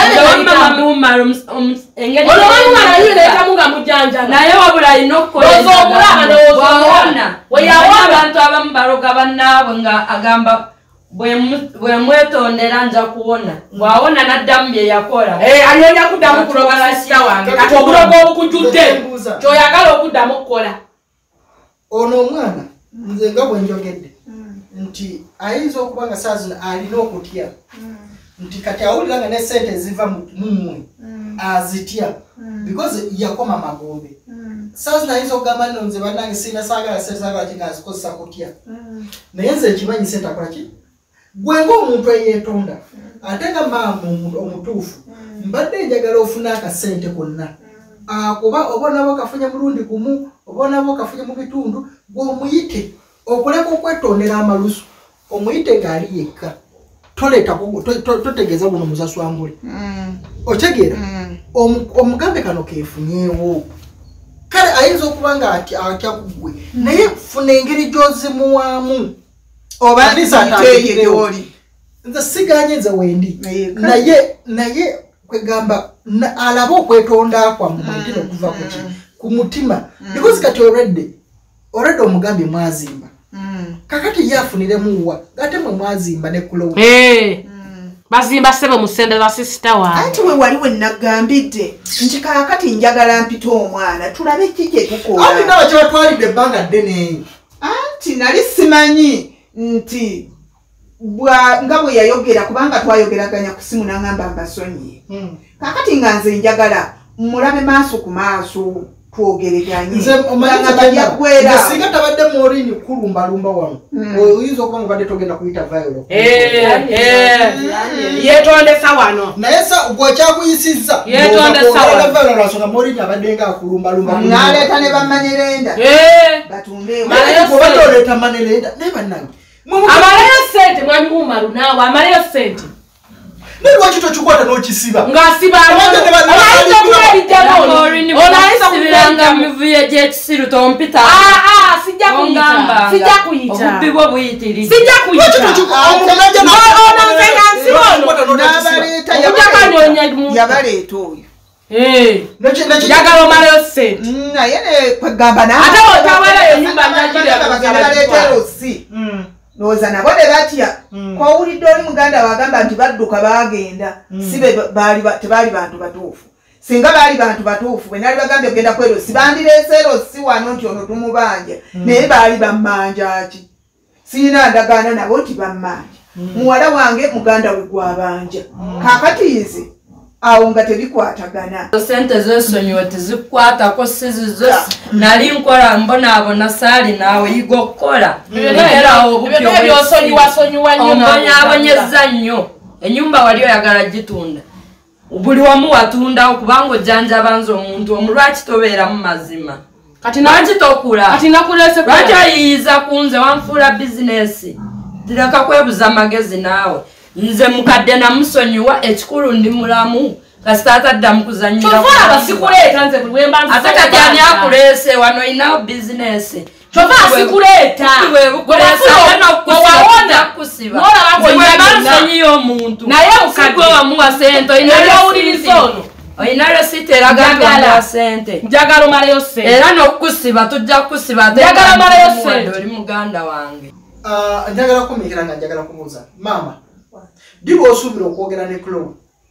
naye wabula alina okukolaabantu abamu baloga bannaabwe nga agamba bwe mwetondera nja kuwona bwawona naddamu bye yakola anyonya kuddamu kuloga sita wange kati obulogo obukujjudde kyoyagala okuddamu okukola ono omwana nze nga bwe njogedde nti ayinza okuba nga saa zino alina okutya nti kati awulira nga ne sente eziva mumwe azitya because yakoma magombe saa zino ayinza okugamba nno nze bannange sirina saagala sente saagala kinga azikozesa kutya naye nze ekimanyi sente akola ki gwe ng'omuntu eyeetonda ate nga maamu omutuufu mbadde njagala ofuna akasente konna kuba oba nabo kafunye mulundi gumu oba nabo kafunye mu bitundu gw'omuyite okuleka okwetondera amalusu omuyite gaali yekka toleta totegeeza guno musaswangule otegeera omugambe kano keefunyeewo kale ayinza okuba nga atya kugwe naye funa engeri gy'ozimuwaamu oba nizaateeyeoli nze siganye nze wendi naye naye kwegamba alabe okwetonda kwammwe ntino okuva kuki ku mutima because kati already already omugambe mwazimba kakati yafuniremu ate mwe mwazimba ne kulo bazimba sebe musende za sister wange anti we wali we nagambidde nti kakati njagala mpita omwana tulabe kiki etukola anti nawe kyatwalidde ebbanga ddene anti nali simanyi nti nga bwe yayogera kubanga twayogeraganya ku simu n'angamba mbasonyiye kakati nga nze njagala mulabe maaso ku maaso twogeraganye singa tabadde Maureen kulumbalumba wano oyinza okuba nga badde togenda kuyita vayolo yeetondesa wano naye gwekyakuyisizza nsonga Maureen abadde nga akulumbalumba n'aleeta ne bamanerenda batundeobadde oleeta manerenda naye bannange amaleyo sente mwami Umaru naawe amaleyo sente lwaki tokikwata n'okisiba ng'asibanga mivuyo gy'ekisiru tompita sijja kuyita obubbi bwo buyitiriza sijja kuyita yabaleeta oyo Eh. Njagala omalayo ssente. Naye ne kwegamba nawe. Ate otawala ennyumba njagirira osi. Noza nabo ne batya. Kwawulidde oli muganda wagamba nti badduka baagenda. Sibe baali tebaali bantu batuufu. Singa baali bantu batuufu bwe nali bagambye ogenda kwero si bandireeseero si wano nti ono tumubanja. Naye baali bammanja ki. Siina ndagaana nabo nti bammanja. Muwala wange muganda we gwabanja. Kaakati nze awo nga tebikwatagana. Sente z'esonyiwa tezikwatako sizizo nali nkola mbonaabona saali naawe yiga okukola ombonyaabonyezza nnyo ennyumba wali oyagala gitunda buli wamu watundawo kubanga ojjanjaba nze omuntu omulwaki tobeeramu mazima lwaki tokula lwaki oyiyiza ku nze wanfuula bizinesi tireka kwebuza magezi naawe nze mukadde namusonyiwa ekikulu ndi mulamu kasita ataddamu kuzannyira ate kati ani akuleese wano olinawo bizinesi kusibaansonyiyo omuntu sigwe wamuwa sente oyinayo site eragaawa sente era n'okukusiba tujja kukusiba oli muganda wange. Njagala kumiikira nga njagala kubuuza maama diba osuubira okwogera ne Chloe?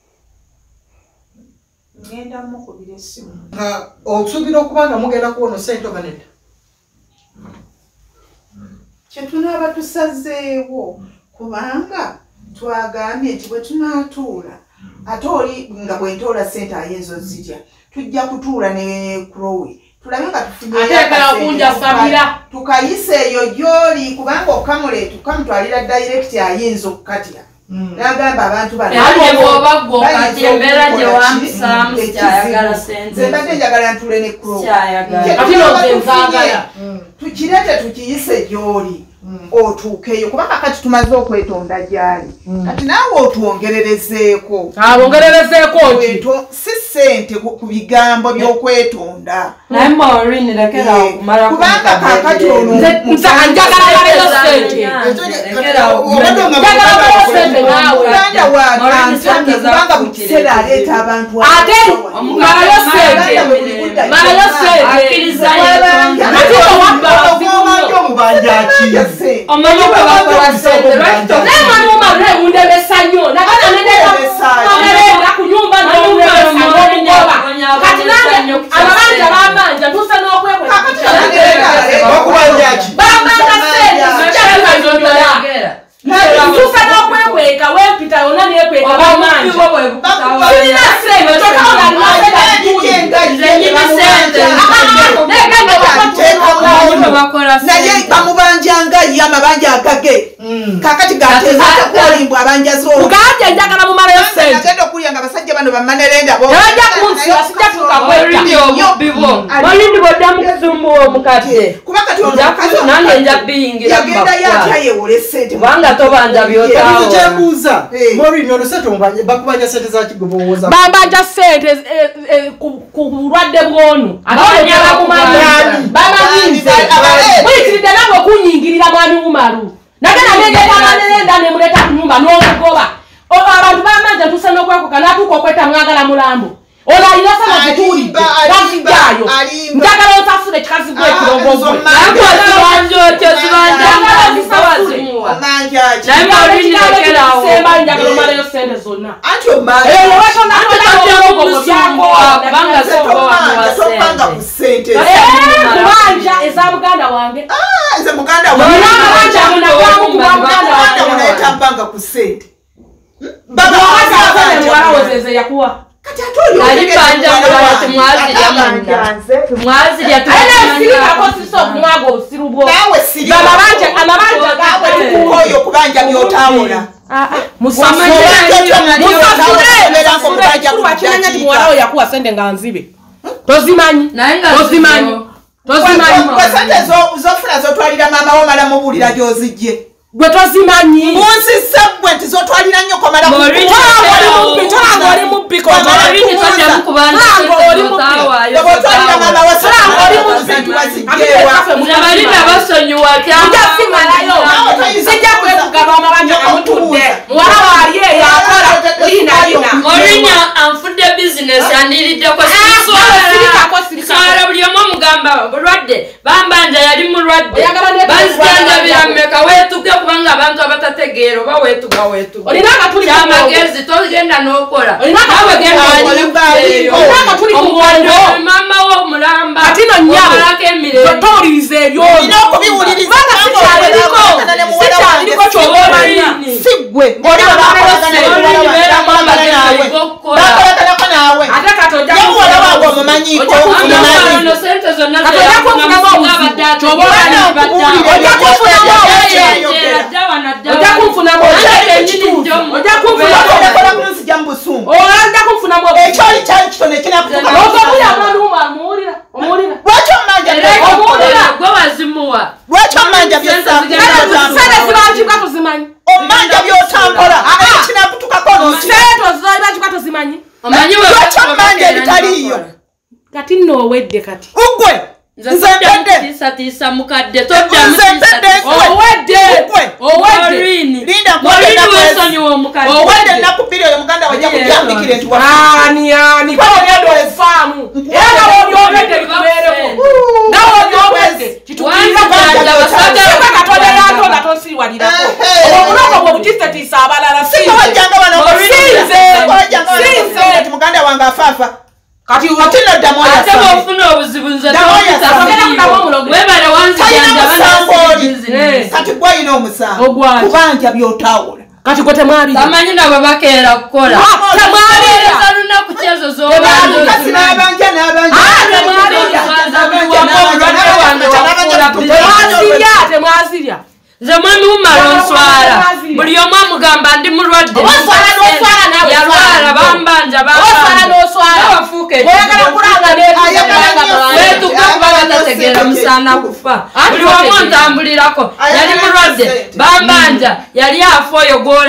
Ngenda mukubira essimu. Nga osuubira okuba nga mugenda kuwono ssente oba nedda? Kye tunaaba tusazeewo kubanga twagambye nti bwe tunaatuula ate oli nga bwe ntoola ssente ayinza ozitya tujja kutuula ne Chloe tulabe nga tufunye tukayise eyo gy'oli kubanga okamuleetu kamutwalira direct ayinza okukatya n'agamba abantu banzembadde njagala ntuule ne Chloe tukirete tukiyise gy'oli otuukeyo kubanga kati tumaze okwetonda gyali kati naawe otwongererezeeko si ssente ku bigambo by'okwetonda kubanga kakati onoganda mu kiseera aleeta abantu naye bamubanjanga ye amabanja agage kakati gateekolimbwa abanjazouganje njagala mumalayo ssente agenda okulya nga basajja bano bamanerenda yajja kunsiba sijja tukakwetaolindi boddamu kuzumbuwa omukadde nange nja biyingira yagenda yatya yewola essente kubanga tobanja byotaawo kyembuuza Maureen ono ssente bakubanja ssente za kigobowoza bambanja ssente ku bulwadde bwonu atonyala kumanyani bamanyize muyikiridde nange okunyingirira mwami Umaru nagenda negenda manerenda nemuleta ku nyumba n'omugoba abantu bamanja tusa n'okwekoka n'atuuka okweta mwagala mulambo ono alina sana zituulidde bazijjaayo njagala osasule kikazigwa ekirongogwe njagala omalayo sente zonna kubanja eza muganda wange muwalawozeze yakuwa okubanja byotawola muwalawo yakuwa sente nga nzibe tozimanyi tozimanyi tozimanyi sente zofuna zotwalira maama wo mala mubuulira gyozijje gwe tozimanyi munsisa gwe nti zotwalira nnyo komala anfudde bizinesi andiridde janja yali mulwadde banzijanja mmeka weetuge kubanga abantu abatategeera oba weetuga weetuga kyamagezi togenda n'okola mama wo mulamba okolako emirembe omanja byotampola kinakutukako omanja ebitaliyo kati nowedde kati ugwe nze tiisatiisa mukadde owedde owedde nakubiri oyo muganda wajja kujambikire nti ofaamu era wobyowedde bikubeereko nawobyowedde kitukatonda yatonda tonsiriwalirako omulogo bwe butiisatiisa abalala sinze muganda wange afaafa kati watino damoya ate bofuna obuzibu nze webale wanzijanja kati gwayina omusango kubanja byotawula kati gwe temwabira tamanyi nabo bakeera kukola temwabira lunaku kyezo zobanabanja temwazirya nze mwami wumala onswala buli omu amugamba ndi mulwadde yalwala bambanja wetuka kuba batategeera musaana kufa buli omu ntambulirako yali mulwadde bambanja yali afa oyo gola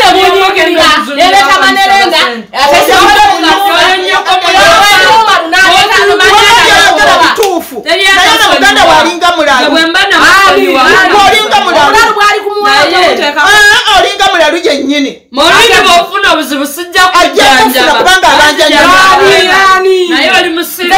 olinga mulalu gyennyini molwini bwofuna obuzibu sijja kujanjaba naye oli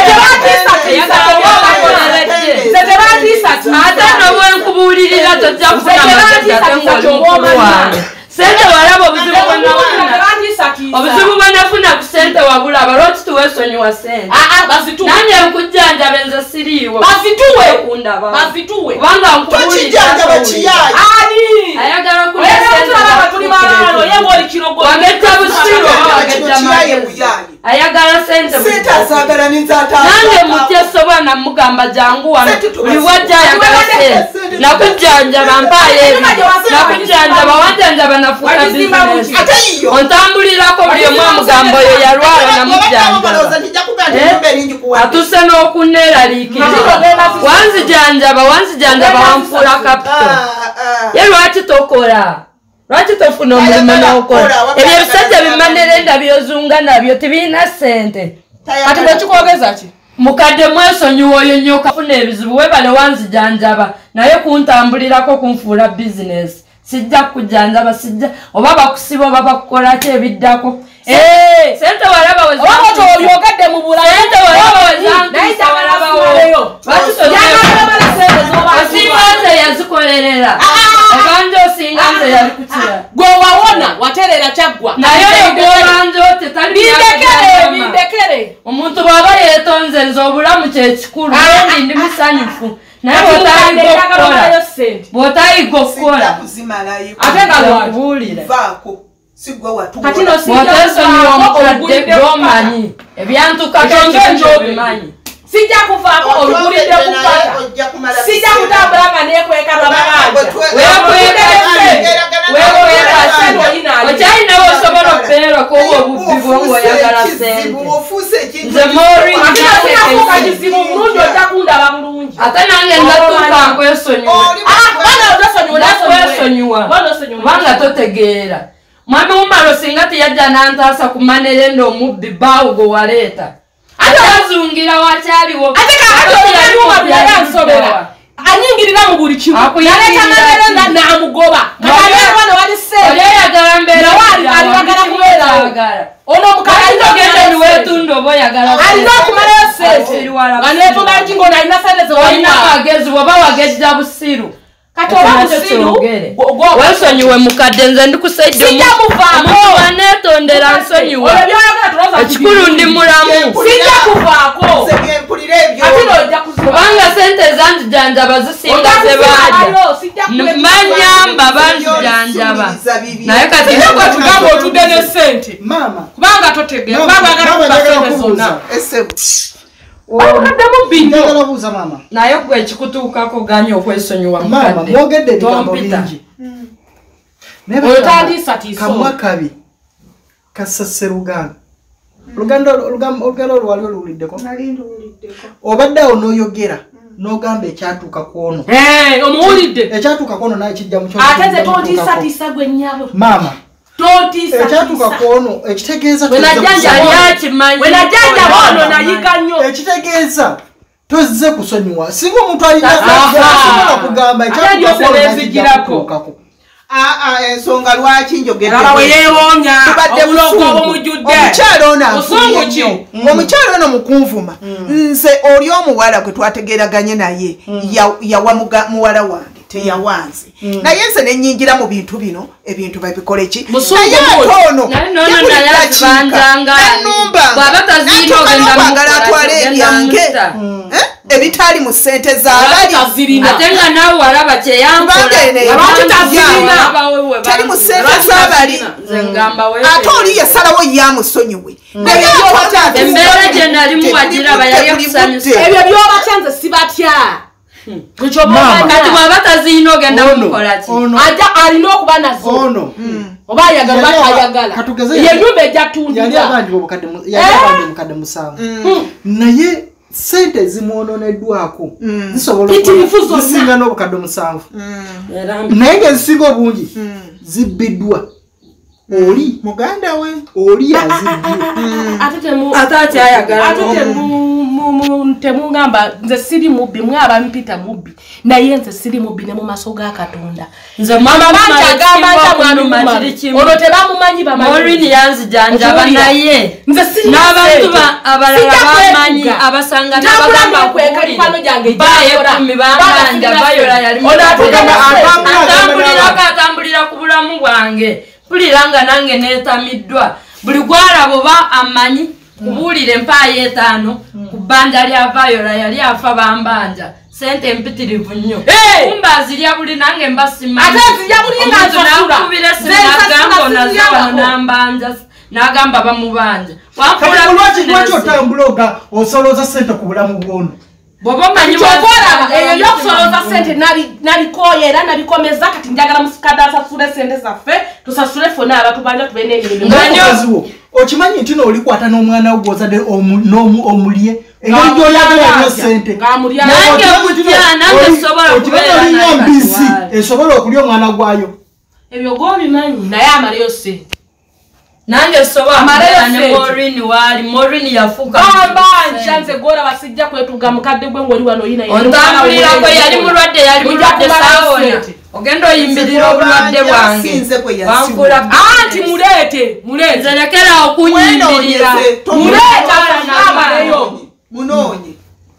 musiate nobwenkubuulirira tojja kufuna mategate ng'oli mukulu wange sente walaba obuzibu obuzibu bwanafuna ku sente wabulaba lwaki tuweesonyiwa sente nange nkujjanjaba enze siriiwo kubanga nkubuuliraayagala wagetta busiru wagetta magezi ayagala sente nange mutyesoba namugamba jangu wano buli wajja ayagala sente nakujjanjaba mpaayo ebi nakujjanjaba wanjanjaba nafuuka bizinesi ontambulirako buli omu amugambo oyo yalwala namujjanjaba atuse n'okunneeraliikirira wanzijanjaba wanzijanjaba wanfuula kapito ye lwaki tokola lwaki tofuna omulimu n'okola ebyo ebisajja bimanerenda byozunga nabyo tibiina sente kati bwekikwogeza ki mukadde mwesonyiwa oyo nnyo kafuna ebizibu webale wanzijanjaba naye kuntambulirako kunfuula bizinesi sijja kujanjaba sijja oba bakusiba oba bakukolako ebiddako sente walaba oyogedde mu sente walaba wezankisa walabawo osinga nze yazikolerera ebanja osinga nze yali kukira gwe wawona waterera kyaggwa naye oyo gwolanja ote talibindekere omuntu bw'aba yeetonze nze obulamu kyekikulu endi ndi musanyufu naye bw'otayiga okukola ate gakubuulire bw'otesonyiwa omukadde by'omanyi ebyantukakyobimanyi sijja kuvaako olugulidde kupata sijja kutambula nga nekwekalwa okyalinawo osobola okubeerako oba obubbi bwo ng'oyagala sente nze moorikizibu bulungi ojja kundaba bulungi ate nange natuuka nkwesonyiwa kubanga totegeera mwami wumalo singa tiyajja nantaasa kumanerenda omubbi baawo gwe waleeta atazungira wakyaliwo ate kakati oluyaliwo byayansobera anyingirira mu buli kimu yaleeta manerenda namugoba kakati wano wali sente oyagala mbeera wali alibagala kubeera ono mukalaino wetundo boyagala alina okumalayo sente nga netuga nti ng'ono alina sente olina magezi bwoba wagezza busiru kati oba busiru wesonyiwe mukadde nze ndikusaidde sijja muvaako wanetondera nsonyiwa ekikulu ndi mulamu sijja kuvaako kubanga sente zanzijanjaba zisinga zebaja banyamba banzijanjaba naye kati tugamba otudde ne sente kubanga totegera kubanga agala kuba sente zonna bakukaddemu bbinyo naye gwe ekikutuukako ganya okwesonyiwa mwogedde ebigambo bingi kamwa kabi kasase luganda olugendo olwali oluwuliddeko obadde awo n'oyogera n'ogamba ekyatuuka kwono omuwulidde ekyatuuka kwono naye kijja mu ate nze tontiisatiisa gwe nnyabo maama ekyatuuka kwono ekitegeeza wenajjanjaba ono nayiga nnyo ekitegeeza tozze kusonyiwa singa omuntu alina kugamba ekyatuukako ensonga lwaki njogeddeweyewoonya omukyalo ono omukyalo ono mukunvuma nze oli omuwala gwe twategeraganye naye yawa muwala wange teyawanze naye nze nenyingira mu bintu bino ebintu babikole ki naye ate ono yakulidakiikanubangala atwala ebyange ebitali mu ssente zaabali ate nga nawe walaba kyeyamtali mu ssente zaabali ate oli yasalawo yamusonyiwe embeera gye nalimu wagiraba yali yakusanyusa ebyo byobatya nze sibatya kati bwaba taziina ogenda mukolaki aja alina okuba nazo oba ayagala oba tayagala yenyumba ejja yali abandi mukadde musanvu naye sente zimwononeddwako zisobola n'obukadde musanvu naye ngaezisinga obungi zibbiddwa oli muganda we oli azibbye ate akyayagala temungamba nze siri mubbi mwaba mpita mubbi naye nze siri mubbi ne mu maaso ga Katonda nze mama bangi agamba nti mwana ono tebamumanyi bamanyi yanzijanjaba naye n'abantu abalala bamanyi abasanga n'abagamba bambanja bayola yali atambulirako atambulira ku bulamu bwange mpulira nga nange neetamiddwa buli gwalaba oba amanyi kubuulira empaayo etaano ku bbanja lya Viola yali afa bambanja sente mpitirivu nnyo kumba zirya buli nange mbasimanakubira sinagamba onazabano nambanja nagamba bamubanja lwaki otambula osolooza sente ku bulamu bwono bwoba omanyi eyo yokusolooza sente nabikoya era nabikomeza kati njagala musikadde asasule sente zaffe tusasule fona abatubanja tube n'emirimu okimanyi nti noolikwata n'omwana wo gwozadde omulye engeri gyoyagala nyo sente nange kutya nange sobola okubeera mbizi esobola okulya omwana gwayo ebyo gwobimanyi naye amaleyo sente nange sobola kubeera ne Maureen waali Maureen yafuuka bambanja nze gora basijja kwetuga mukadde gwe ng'oli wano oyina ontambulirako yali mulwadde yali mulwadde saawona ogenda oyimbirira obulwadde bwange wanfuula anti muleete muleete nze lekera okunyimbirira muleete amaleyo munoonye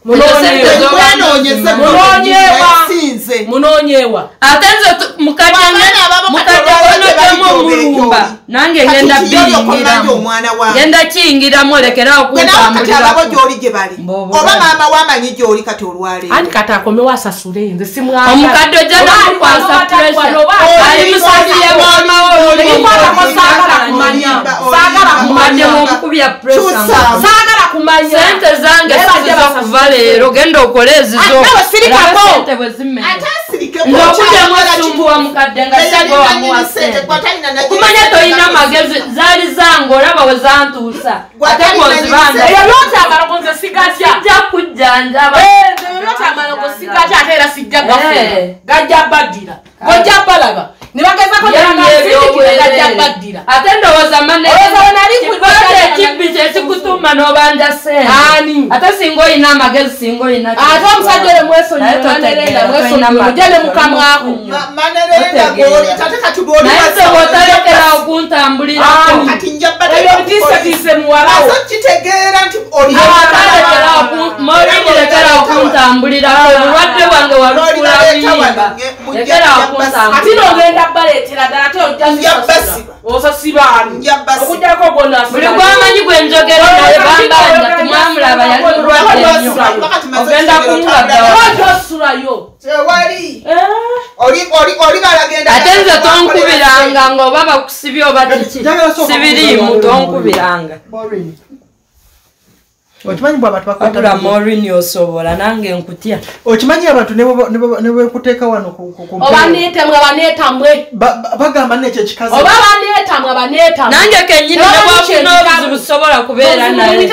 munonyewa ate nze mukadde onotemu omulumba nange ngenda biyingiramu ngenda kiyingiramu olekerawo kuntambuliraoba maama wamanyi gyoli kati olwaleero anti kati akomewo asasule nze simwagala omukadde ojja namukwasa pressure ali musasiye mukadde mumukubya pressure saagala kumanya sente zange siziza kuva leero genda okole ezizo sente bwe zimmere ng'okuddamu esumbuwa mukadde nga sigo wamuwa sente okumanya tolina magezi zaali zange olaba we zantuusa ate ng'ozibanja eyo lyotamala nze sigatya sijja kujjanjaba lyotamala ngo sigatya ate era sijja gafuna gajja baddira gojja balaba nibagezako byebyobuleere ate ndowooza manekibadde ekibbi kyekikutuma n'obanja sente ate singa olina amagezi singa olina ate omusajja oyo mwesonyiwe mwesonyiwe ojja ne mukamwako naye se bw'otalekera okuntambulirako ebyotiisetiise muwalawo Maureen lekera okuntambulirako obulwadde bwange walukula buyimba lekera okuntambulira ati n'ogenda baleetera ddala ate ojjasibasiba osasibaani okugyako gonna buli gwamanyi gwe njogera naye bambanja timwamulaba yali mulwadde nnyo ogenda kungaddawaosulayo ate nze tonkubiranga ng'oba bakusibye oba kiki sibiriimu tonkubiranga okimanyi bwa abantu bakwata abula Maureen osobola nange nkutya okimanyi abantu ne bwekuteeka wano ku oba neetamwe baneetamwe bagamba nekyo kikazi oba baneetamwe baneetamwe nange kenyini ne bwafuna obuzibu busobola kubeera naye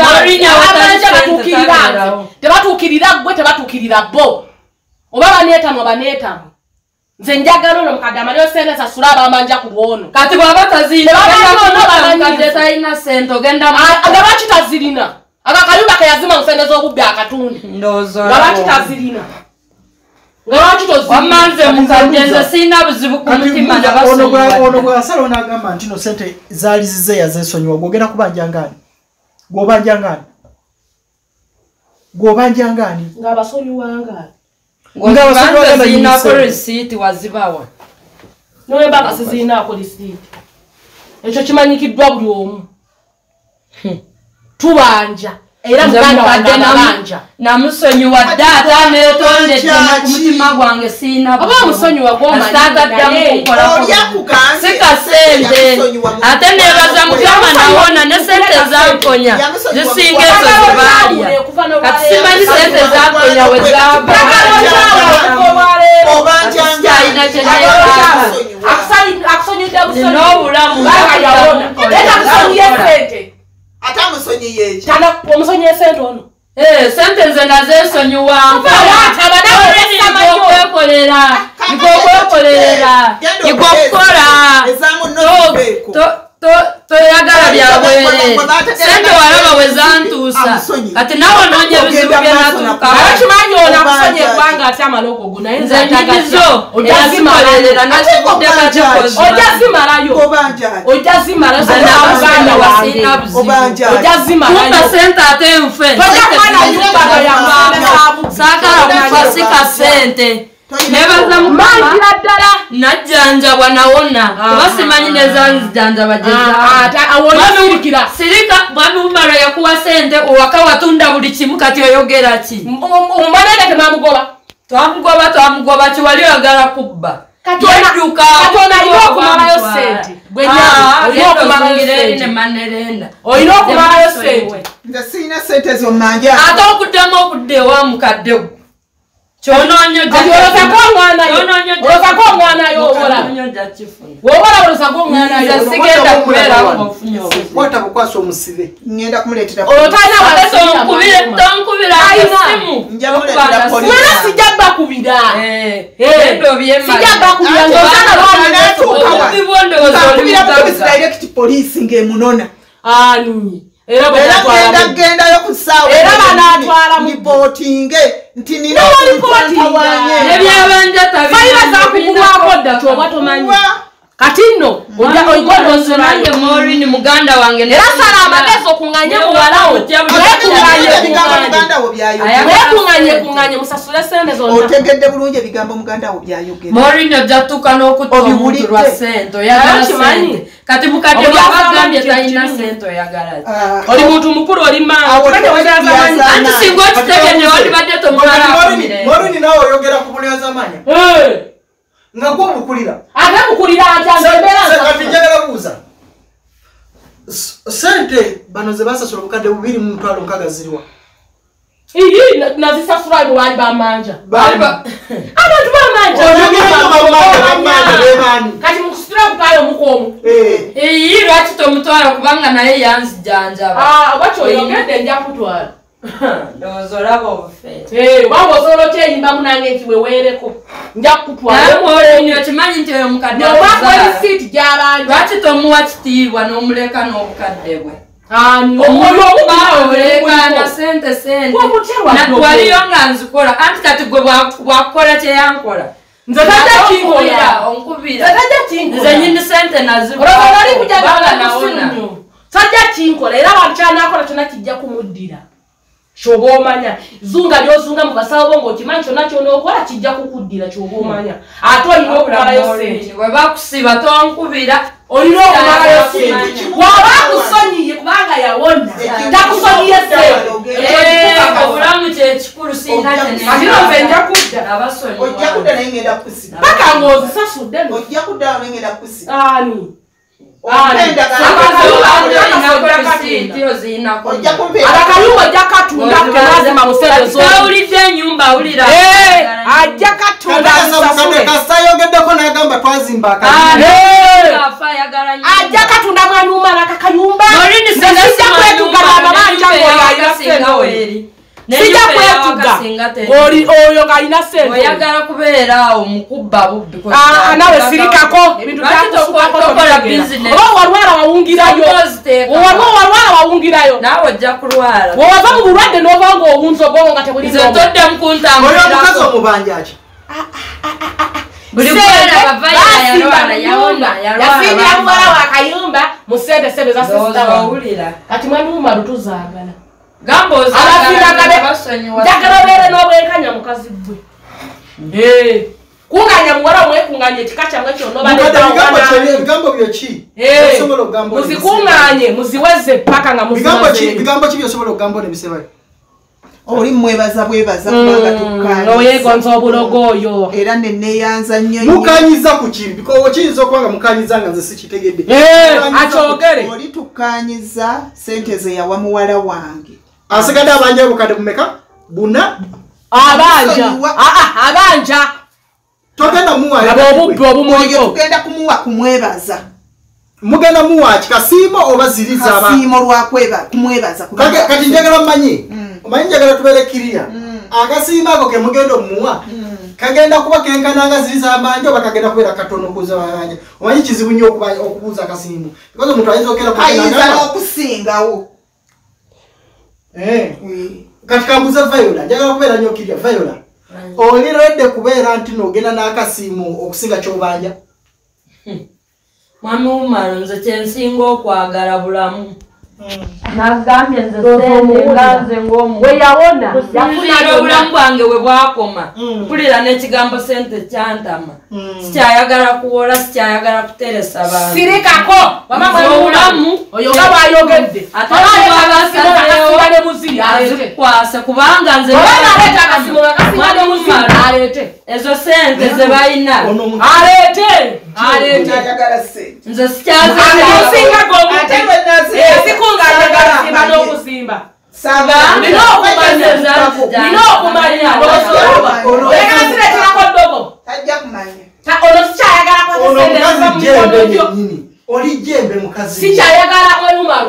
tebatuukirira gwe tebatuukirira bo oba baneetamwe baneetamwe nze njagala ono mukadde amalyo sente sasula abamanja ku lwono kati bw'aba tazirina talina sente ogenda nga lwaki tazirina akakayumba keyazima nsente z'obubbi akatundu nga lwaki tazirina nga lwaki tozirina wamanze mukadde nze sirina buzibu ku mutima ono bwasala onagamba nti no sente zaali zize yazesonyiwa gwogenda kubanja ngaani gwobanja ngaani gwobanja ngaani ng'abasonyiwa ngaani ng'abasonyiwa zirinako risiiti wazibawa noyemba nga sizirinako risiiti ekyo kimanyikiddwa buli omu tubanja era muganda wange anabanja namusonyiwa dda ate aneetondedde ku mutima gwange siina oba musonyiwa si kasente ate neebaza mukama nawona ne sente zankonya zisinga ezo zebaalya kati simanyi sente zankonya we zaava kyalina kyeneebaaba n'obulamu omusonyiye sente ono sente nze nazesonyiwa ikokwekolera ikokwekolerera ikokukola toyagala byabwerere sente walaba wezantuusa kati nawe noonya ebizibu byenatuukakimanyi onakusonye ebbanga ate amalokogo naye nze nyigizo eyazimalerera nazikuddekakikozi ojazimalayo ojazimalayo kumba sente ate nfe saagala kufa sika sente nebaza mukama najjanjabwa nawona kuba simanyi nezanzijanjaba gyezaawo sirika mwami bumala yakuwa sente owaka watunda buli kimu kati oyogera ki omumanene temamugoba twamugoba twamugoba kiwali oyagala kubba yedduka nemanerenda olina okumalayo sente nze sirina sente zomanja ate okuddemu okudda ewa mukadde gwe olosako omwanayo obola wobola olosako omwanayo sigenda kubeerawo ofunye kwata bukwasa omusibe ngenda kumuleetera tonkubira esimu mwena sijja bakubira sijja bakubira direct police ng'emunona ani era gendayo ku ssaawa era banatwala mu ripootinge nti nina nebyabanja tabiribazakugulwako dda kyoba tomanyi kati nno nange Maureen muganda wange era sala amagezi okuŋŋanya muwalawo wekuŋŋanye kuŋŋanye musasule sente zonna otegedde bulungi ebigambo muganda wo byayogera Maureen ojjatuuka n'okutta omuntu lwa sente oyagala sente kati mukadde wabagambye talina sente oyagala ki oli muntu mukulu oli manyi anti singa okitegedde wandibadde Maureen nawe oyogera ku bulyazaamanya nga gwe omukulira ate mukulira kati njagala buuza sente bano ze basasula obukadde bubiri mu mitwalo nkaaga ziriwa ii nazisasula lwali bamanja abantu bamanja kati mukusitula kutwala omukoomu ii lwaki tomutwala kubanga naye yanzijanjaba wakyoyogedde nja kutwala Ndozo labo obufe. Eh, wabo solo kyeyimba munange nkiweweereko. Nja kutwala. Namole nyo kimanyi nti oyo mukadde. Nobakwa seat gy'abantu. Lwaki tomuwa kitiibwa n'omuleka n'obukadde bwe? Ani omwoyo obubaoleka na sente sente. Natwaliyo nga nzikola. Anti kati gwe bwakukola kyeyankola. Nze tajja kinkola. Onkubira. Nze tajja kinkola. Nze nyini sente nazikola. Olwali kujagala naona. Tajja kinkola era wankyanakola kyonna kijja kumuddira. Kyoba omanya zunga lyozunga mu basawo bo ng'okimanyi kyonna ky'onookola kijja kukuddira kyoba omanya ate olina okumalayo sente bwe bakusiba tonkubira olina okumalayo sente waba akusonyiye kubanga yawona takusonyiye sente obulamu kyekikulu singa kyenekino nze nja kudda abasonyi ojja kudda naye ngenda kukusiba paka ng'ozisasudde ojja kudda naye ngenda kukusiba ani akakayumba ojja katunda kelazima musewulidde enyumba awulira ajja katunda kasayogeddeko nagamba twazimba ajja katunda mwami umala akakayumba nesijja kwetugala amabanja ng'oyo sente sijja kwetuga oli oyo ng'alina sente oyagala kubeera omukubba bubbi nawe sirikako ebintu byakusukako oba walwala wawungirayo oba walwala wawungirayo naawe ojja kulwala wewava mu bulwadde n'ova ng'owunza obwongo nga nze todde mukuntambulira omukazi omubanjaki buli kwera bavayira yalwala yawona yafimbira muwala wa kayumba mu sente sebe za sisitawawulira kati mwami umalu tuzaagala gamba njagala obeere n'obwenkanya mukazi gwe kunganya muwala mwekunganya ekika kyammwe bigambo byoki muzikunganye muziweze paka nga bigambo ki byosobola okugamba nebisebali oli mwebaza bwebaza kubanga tukkanyiza oyegonza obulogo oyo era neneeyanza nnyo mukanyiza ku kiri bikowo kiyinza okuba nga mukanyiza nga nze sikitegedde akyogere oli tukkanyiza sente ze yawa muwala wange asigadde abanja obukadde bumeka buna abanja abanja togenda muwa obubbi obumwoyo tugenda kumuwa kumwebaza mugenda muwa kikasiimo oba ziriza kasiimo lwakweba kumwebaza kati njagala mmanyi omanyi njagala tubeere kiriya akasiimo ako ke mugenda omuwa kagenda kuba kenkananga ziriza amanja oba kagenda kubeera katono okuza amanja omanyi kizibu nnyo okubuuza akasiimo because omuntu ayinza okera n'okusingawo kati kambuza Viola njagala kubeera nnyo kiriya Viola oli redde kubeera nti n'ogenda n'akasiimo okusinga ky'obanja mwami umalo nze kyensinga okwagala bulamu nagambye nze sente nganze ng'omuweyawona yafunira obulamu bwange we bwakoma mpulira n'ekigambo sente kyantama sikyayagala kuwola sikyayagala kuteresa bantu sirikako obulamu oyo nga bwayogedde kwase kubanga nze ezo sente ze balina aleete nze sikyazesinga sikunganyagalasimba n'okuzimba ono sikyayagala oli jembe mukazi sikyayagala omumalo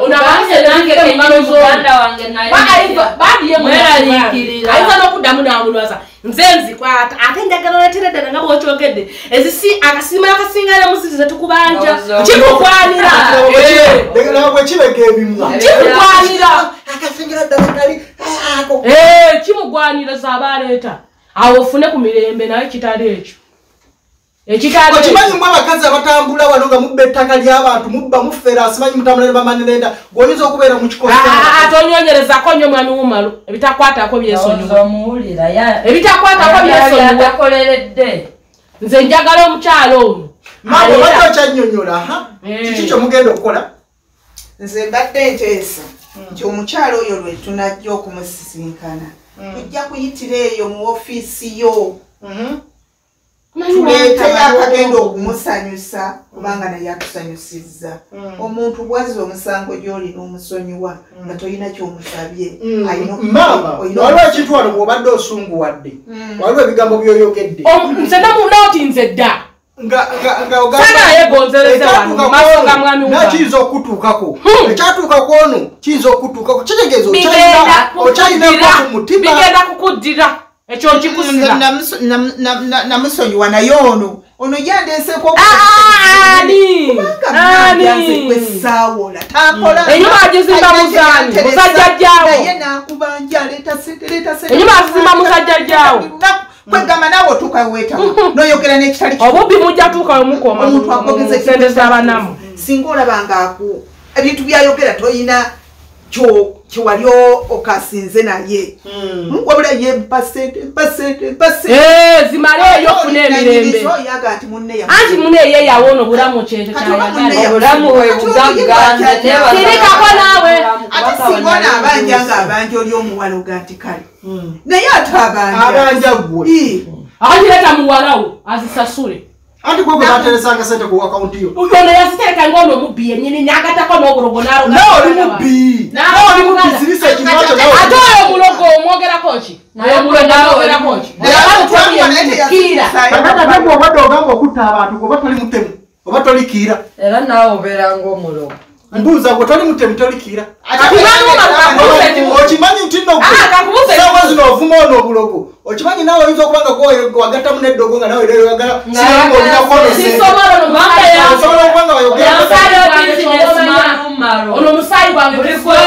ayinza n'okuddamu n'amulwaza nze nzikwata ate njagala oletereddala nga bwokyogedde ezisi akasiima akasingayo musiti zetukubanja kimukwanira bwekibega ebimwa kimukwanira akasingira ddala kali kimugwanira zaba aleeta awo ofune ku mirembe naye kitali ekyo okimanyi mwe abakazi abatambula wano nga mubba ettaka ly'abantu mubba mufera simanyi mutambula ne bamanirenda gweoyinza okubeera mu kikosi atonyonyerezako nnyo mwami wumalo ebitakwatako byesonyiwa ebitakwatako byesonyiwa yakoleredde nze njagala omukyalo ono maama obadde okyannyonnyola kiki kyomugenda okukola nze mbadde nteesa nti omukyalo oyo lwe tunajja okumusisinkana tujja kuyitira eyo mu ofiisi yo tuleeteyo akagenda okumusanyusa kubanga naye atusanyusizza omuntu bwazza omusango gy'olina omusonyiwa nga tolina kyomusabye maama waliwo ekintu wano bw'obadde osunguwadde waliwo ebigambo by'oyogedde nze namunooti nze dda nga nga nga ogamba sana yegonzereze wano masonga mwami wa na chizo kutukako ekyatuka kono chizo kutukako kitegezo bigenda ochayina ko mutima bigenda kukudira ekyo kikusira na musonyiwa naye ono ono yandeseko ani ani kwesaawola tampola enyuma agizimba muzani musajjajjaawo naye nakubanja leta sente leta sente enyuma agizimba musajjajjaawo kwegamba nawe otuuka noyogera n'ekitali obubbi mujja tuuka omukoma omuntu akogeza sente z'abanamu singa olabanga aku ebintu byayogera toyina kiwali okasinze naye wabula ye mpasente mpasente mpasente zimaleeyo ofuna emirembe anti mune ye yawoona obulamu kyekyo kyayagala sirikako naawe ate singa ono abanja nga abanja oli omuwala oga nti kale naye ate abanja gwe akakireta muwalawo azisasule andi gwe gwe bateresanga sente ku account yo ono yazitereka ng'ono omubbi yennyini n'agatako n'obulogo n'aloga nawe oli mubbi nawe oli mubbi zirisa ekimato nawe ate oyo omulogo omwogerako ki oyo omulogo omwogerako ki ate gwe obadde ogamba okutta abantu oba toli mutemu oba toli kiira era naawe obeera ng'omulogo mbuuza gwe toli mutemu toli kiira okimanyi nti nosawa zino ovuma ono obulogo okimanyi nawe oyinza okubanga gwagattamu n'eddogo nga nawe oyagala olinakonosobola okubanga ono omusaayi gwange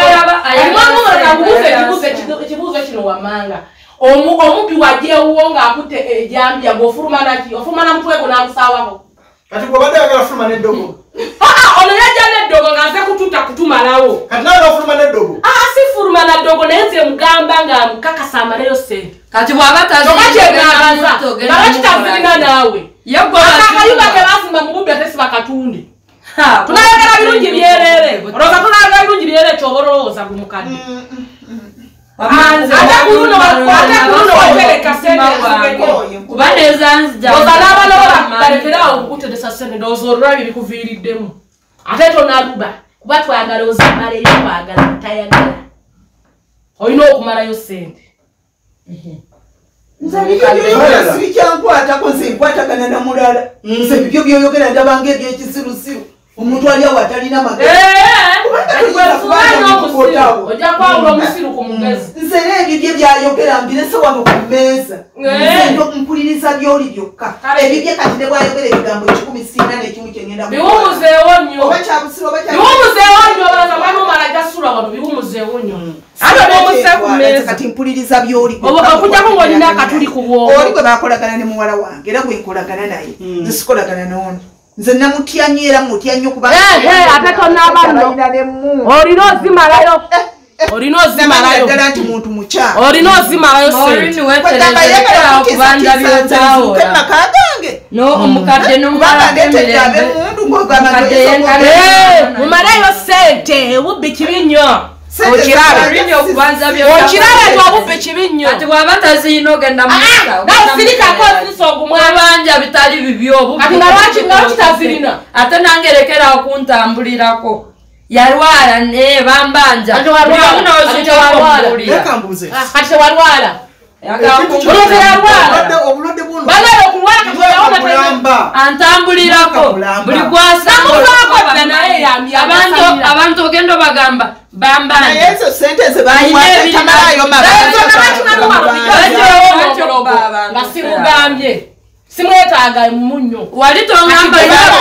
ekibuuzo kino wammanga omubbi wajewuwo ng'akutte ejambya gweofulumanaki ofulumana mutwego n'amusaawako kati gwe obadde oyagala fuluma n'eddogo ono yajja n'eddogo ng'aze kututa kutumalawo kati nawe n'ofuluma n'eddogo si fuluma na ddogo naye nze mugamba nga mukakasa amaleyo sente kati bw'aba tazinaza nga kitazirina naawe akayumba ke basimba mu bubbi ate si bakatunde tunayagala birungi byerere olowooza tunayagala birungi byerere kyoba olowooza gu mukadde ate kuluno watereka kuba nezanzijaoza n'abalobola balekeraawo okukutedesa sente ndowooza olulwabi bikuviiriddemu ate tonaluba kuba twagala ozimaleyo kwagala tayagala olina okumalayo sente sikyankwatako nze nkwatagana na mulala nze bibyo byoyogera ndabanga ebyekisirusiru omuntu ali awo atalina magezi ojja kwawula omusiru ku mugezi nze n'ebyo bye byayogera mbirese wano ku mmeeza mpuliriza byoli byokka ebibye kati ne bwayogera ebigambo ekikumi sina n'ekimu kyengenda biwumuzeewo nnyo oba kyabusiru oba biwumuzeewo nnyo balaza mwana omala jasula wano biwumuzeewo nnyo ate n'omuse ku mmeeza kati mpuliriza byoli okujjako ng'olina akatuli ku bwongo oli gwe bakolagana ne muwala wange era gwe nkolagana naye nze sikolagana n'ono nze namutya nnyo era mutya nnyo kuba ate tonaabanno olina ozimalayo olina ozimalayo ddala nti muntu mukya olina ozimalayo senteokubanja byotaawola gange omukadde mumaleyo sente obubbi kibi nnyo okirabe obubbi kibi nnyo ati bw'aba taziyina ogenda sirikako ozisa ogumwabanja bitali bibyo ati nga lwaki kitazirina ate nangerekerawo kuntambulirako yalwala naye bambanja kati tewalwala antambulirako buli gwasabantu ogenda bagamba bambanja nga simugambye simwetaaga munyo wali tongamba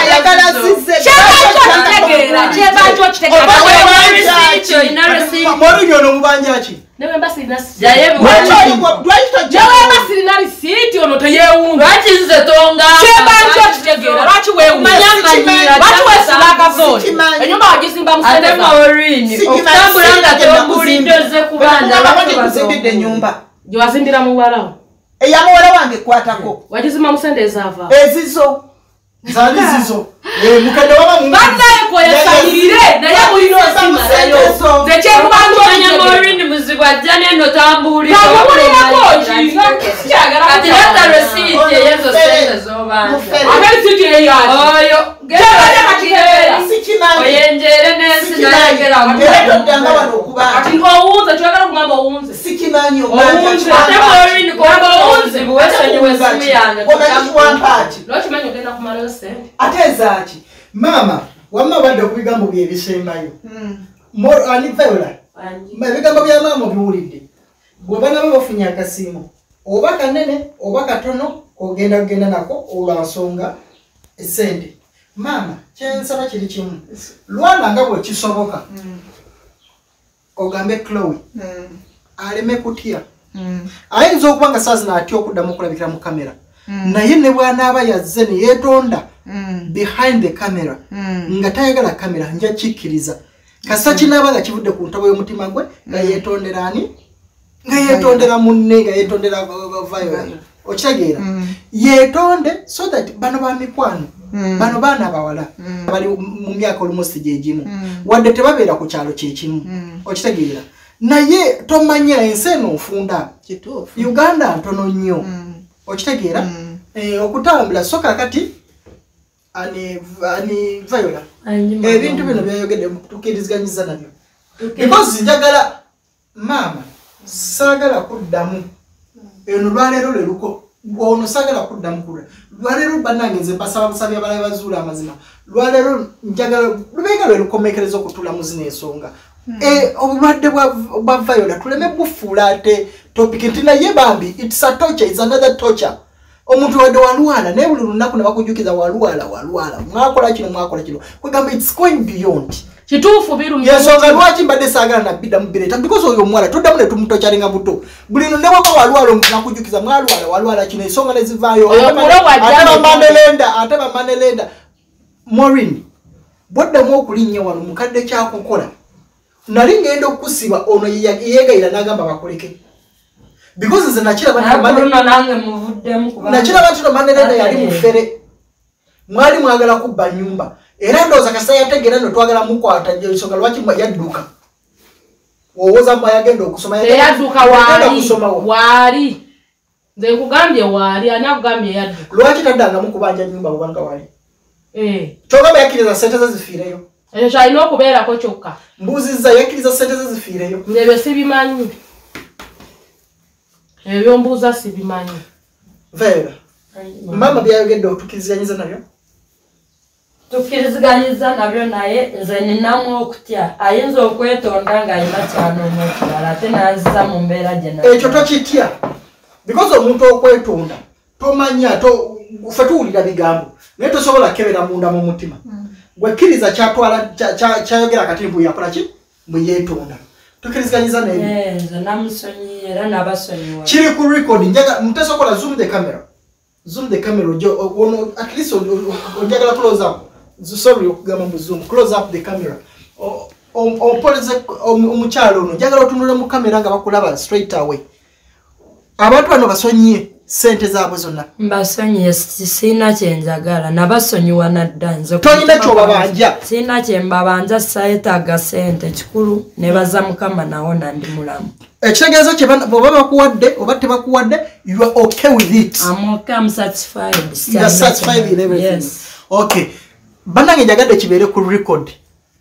sirina risiiti ono teyewunda lwaki nze tongambakyebakyo kitegeera lwaki wewulaki wesulaga zooli enyumba wagizimba musetemorini okutambula nga tombuliddoze kubanja enyumba gyewazimbira muwalawo eyamuwala wange ekwatako wagizimba musente ezaava ezizo zali zizo mukadde waba bannayeko yesalirire naye mulina ozimalayo zekyekubantoanyamorini muzibu ajja neno tambulirakoati leta resiiti eyezo sente zobanja oyo oyenjere nensi nayegeraowunze kyogera kugamba owunze sikimanyi ate morini koba owunzibu wesonyiwa esimu yange lwakimanyi ogenda kumalayo sente ate zaaki maama wamma badde okubigambo bye bisembayo ani Viola ebigambo bya maama obiwulidde bwe banaba bafunye akasiimo oba kanene oba katono ogenda kugenda nako olwansonga esente maama kyensaba kiri kimu lwana nga bwe kisoboka ogambe Chloe aleme kutya ayinza okuba nga saazi naatya okuddamu okulabikira mu kamera naye ne bw'anaaba yazze ne yeetonda behind the camera nga tayagala kamera nja kikkiriza kasita kinaaba nga kivudde ku ntabo y'omutima gwe nga yeetondera ani nga yeetondera munne nga yeetondera Viola okitegeera yeetonde so that bano ba mikwano bano baana abawala bali mu myaka almost gye gimu wadde tebabeera ku kyalo kyekimu okitegeera naye tomanya ensi eno nfunda Uganda ntono nnyo okitegeera okutambula so kakati ani ani Viola ebintu bino byayogedde tukiriziganyiza nabyo because njagala maama saagala kuddamu eno lwaleero leruko ono saagala kuddamu kula lwaleero bannange nze mbasaba busabi abalabe bazuula amazima lwaleero njagala lubenga lwerukomekereza okutula mu zino ensonga obulwadde bwa Viola tuleme bufuula ate topic nti naye bambi it's a torture, it's another torture. Omuntu wadde walwala naye buli lunaku ne bakujjukiza walwala walwala mwakola kino mwakola kino kwegamba it's going beyond kituufu biru yensonga lwaki mbadde saagala nabidda mubireta because oyo omuwala tuddamu ne tumutokyalenga buto buli luno ne bwaba walwala nakujjukiza mwalwala walwala kino ensonga ne zivaayo ate bamanelenda ate bamanelenda Maureen bwoddamu okulinnya wano mukadde kyakukola nali ngenda okusiba ono yeegayira n'agamba bakoleke because nze nakira batino manelenda yali mufere mwali mwagala kubba nyumba era ndowooza kasita yategeera no twagala mukwata ensonga lwaki yadduka wowoza mba yagenda okusoma yadduka waali waali nze nkugambye waali ani akugambye yadduka lwaki taddanga mukubanja nyumba bubanga waali eh kyogamba yakkiriza sente ze zifiireyo ekyo kyalina okubeerako kyokka mbuuzizza yakkiriza sente ze zifiireyo ebyo sibimanyi ebyo mbuuza sibimanyi Viola mama byayogedde otukiriziganyiza nabyo tukiriziganyiza nabyo naye nze ninamu okutya ayinza okwetonda ng'alina kyanooma ekirala ate nanziza mu mbeera gye nayo ekyo tokitya because omuntu okwetonda tomanya ffe tuwulira bigambo naye tosobola kebera munda mu mutima gwekkiriza kyatwala kyayogera kati mbu yakola ki mbu yeetonda tukiriziganyiza naye nze namusonyiye era nabasonyiwa kiri ku record njaga mutasobola zoom the camera zoom the camera ono at least onjagala close up sorry okugamba mu zoom close up the camera ompoleze omukyalo ono njagala otunule mu kamera nga bakulaba straight away abantu bano basonyiye sente zaabwe zonna mbasonyiye sina kyenjagala nabasonyiwa nadda nze tolina kyobabanja sina kyembabanja sayetaaga sente kikulu nebaza mukama nawona ndi mulamu ekitegeezo kye baba bakuwadde oba tebakuwadde you are okay with it I'm okay, I'm satisfied. You are satisfied with everything. Yes. Okay. Banange jagadde kibeere ku record.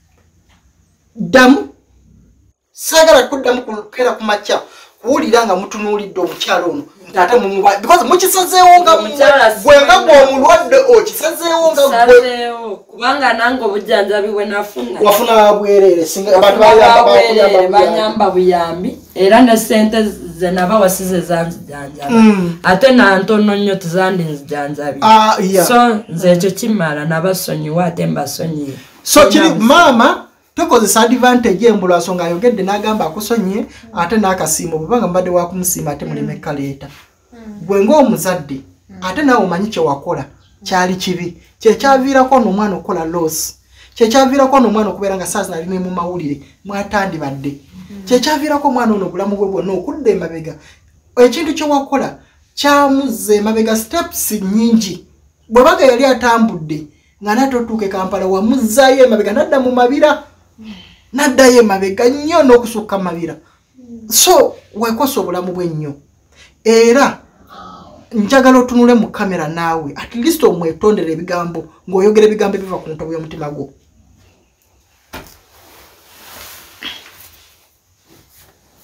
Damu sagala kuddamu kukera ku macha kuwulira nga mutunuulidde omukyalo ono ate mumuba because mukisazeewo nga gwenga gw'omulwadde okisazeewo nga gwe kubanga nange obujjanjabi bwe nafuna wafuna bwereere singa abantu banyamba buyambi era ne sente ze naba wasize zanzijanjabi ate nantono nnyo tezandinzijanjabi so nze ekyo kimala nabasonyiwa ate mbasonyiye so kiri mama tukozesa advantage embulwa nsonga ayogedde n'agamba akusonyiye ate n'akasiimo bwebanga mbadde wakumusiima ate muleme kaleeta gwe ng'omuzadde ate naawe omanyi kye wakola kyali kibi kyekyaviirako n'omwana okukola loss kyekyaviirako n'omwana okubeera nga saazi nali ne mu mawulire mwatandibadde kyekyaviirako omwana ono obulamu bwe bwonna okudda emabega ekintu kye wakola kyamuzza emabega steps nnyingi bwebaga yali atambudde nga natotuuke Kampala wamuzzaayo emabega nadda mu mabira naddayo emabega nnyo n'okusukka mabira so weekosa obulamu bwe nnyo era njagala otunule mu kamera naawe at least omwetondera ebigambo ng'oyogera ebigambo ebiva ku ntobo y'omutima gwo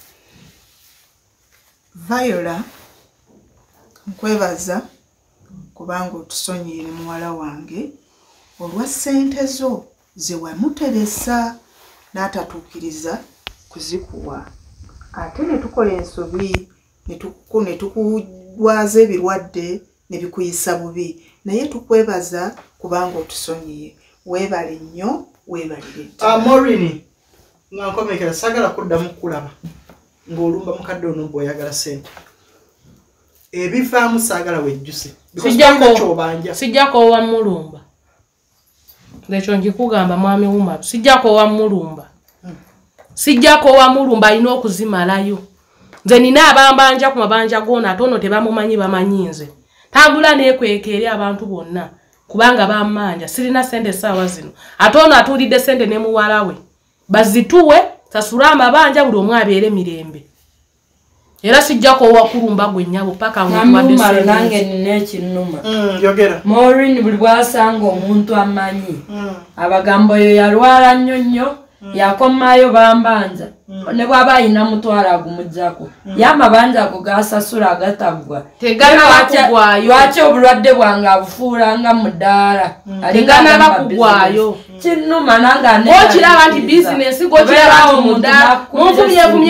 Viola nkwebaza kubanga otusonyiire muwala wange olwa ssente zo ze wamuteresa n'atatuukiriza kuzikuwa ate ne tukola ensobi ne tukulwaza ebirwadde ne bikuyisa bubi naye tukwebaza kubanga otusonyiye weebale nnyo weebalire Maureen nga nkomekera sagala kuddamu kulaba ng'olumba mukadde ono bw'oyagala ssente ebivaamu saagala wejjuse sijjako owa mulumba ekyo nkikugamba mwami Umar sijjako owa mulumba sijjako owa mulumba alina okuzimalayo nze nina abambanja ku mabanja gona ate ono tebamumanyi bamanyi nze tambula neekweka eri abantu bonna kubanga bammanja sirina sente essaawa zino ate ono atuulidde sente ne muwala we bazituwe sasula amabanja buli omu abeere mirembe era sijjako owakulumba gwe nnyabo paka ngamumalo nange nina ekinnuma Maureen buli bwasanga omuntu amanyi abagambo yo yalwala nnyo nnyo yakomayo bambanja ne bwaba ayina mutwala agumugjako yamabanja ago gasasula agatagwa lwaki obulwadde bwange abufuulanga mu ddaala aligana bakugwayo kinnuma nanga okiraba nti bizinesi gokiraba nti mudda munfumyefumye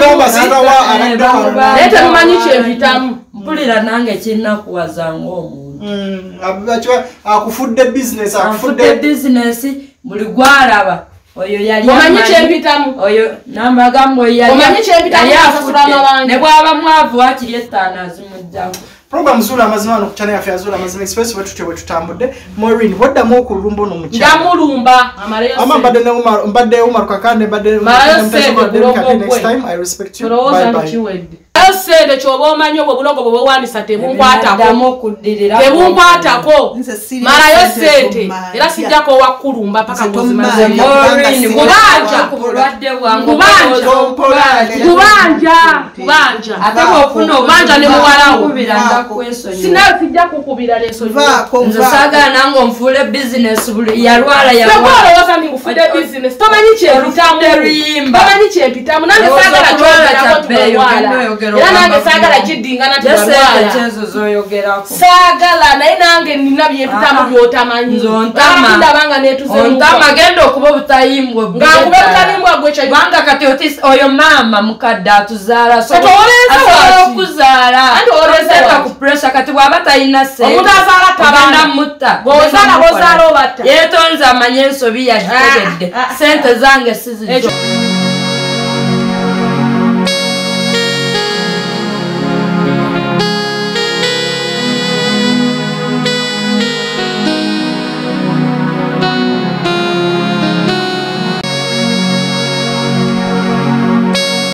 naye temumanyi kyevitamu mpulira nange kirinakuwaza ng'omuntu akufudde bizinesi akufudde bizinesi buli gwalaba oyo yali omanyi kyempitamu oyo nambagambo oyo omanyi kyempitamu asasula amabanja ne bwaba mwavu akiri ettaano azimujjako program Zula Amazima no kuchana ya Fya Zula Amazima Express wetu tewe tutambudde Maureen wadda mu kulumba no mukyala ndamulumba amaleyo ama mbadde ne Umar mbadde Umar kakande mbadde next time I respect you bye bye sente kyoba omanyi obwo bulogo bwe bwewandisa tebunkwatako tebunkwatako malayo sente era sijjako owakulumba paka ngozimaze kubanja kubanja ate bwofuna obanja ne muwalawo sinayo sijja kukubira n'ensonyi nze saagala nange onfuule bizinesi buli yalwala yalwala ndi ngufudde bizinesi tomanyi kyempitamu tomanyi kyempitamu nange saagala kyogerako tuwala era nange saagala kiddingana tuwala saagala naye nange nina byempitamu byotamanyi ndabanga netuzeontama genda okuba obutayimbwa ngankube obutayimbwa gwe kubanga kati oti oyo maama mukadde atuzaala okuzaala oteeka ku pressure kati bw'aba talina omuntu azaala tabana mutta bw'ozaala bw'ozaala obatta yeetonze amanye ensobi yagitegedde sente zange sizijo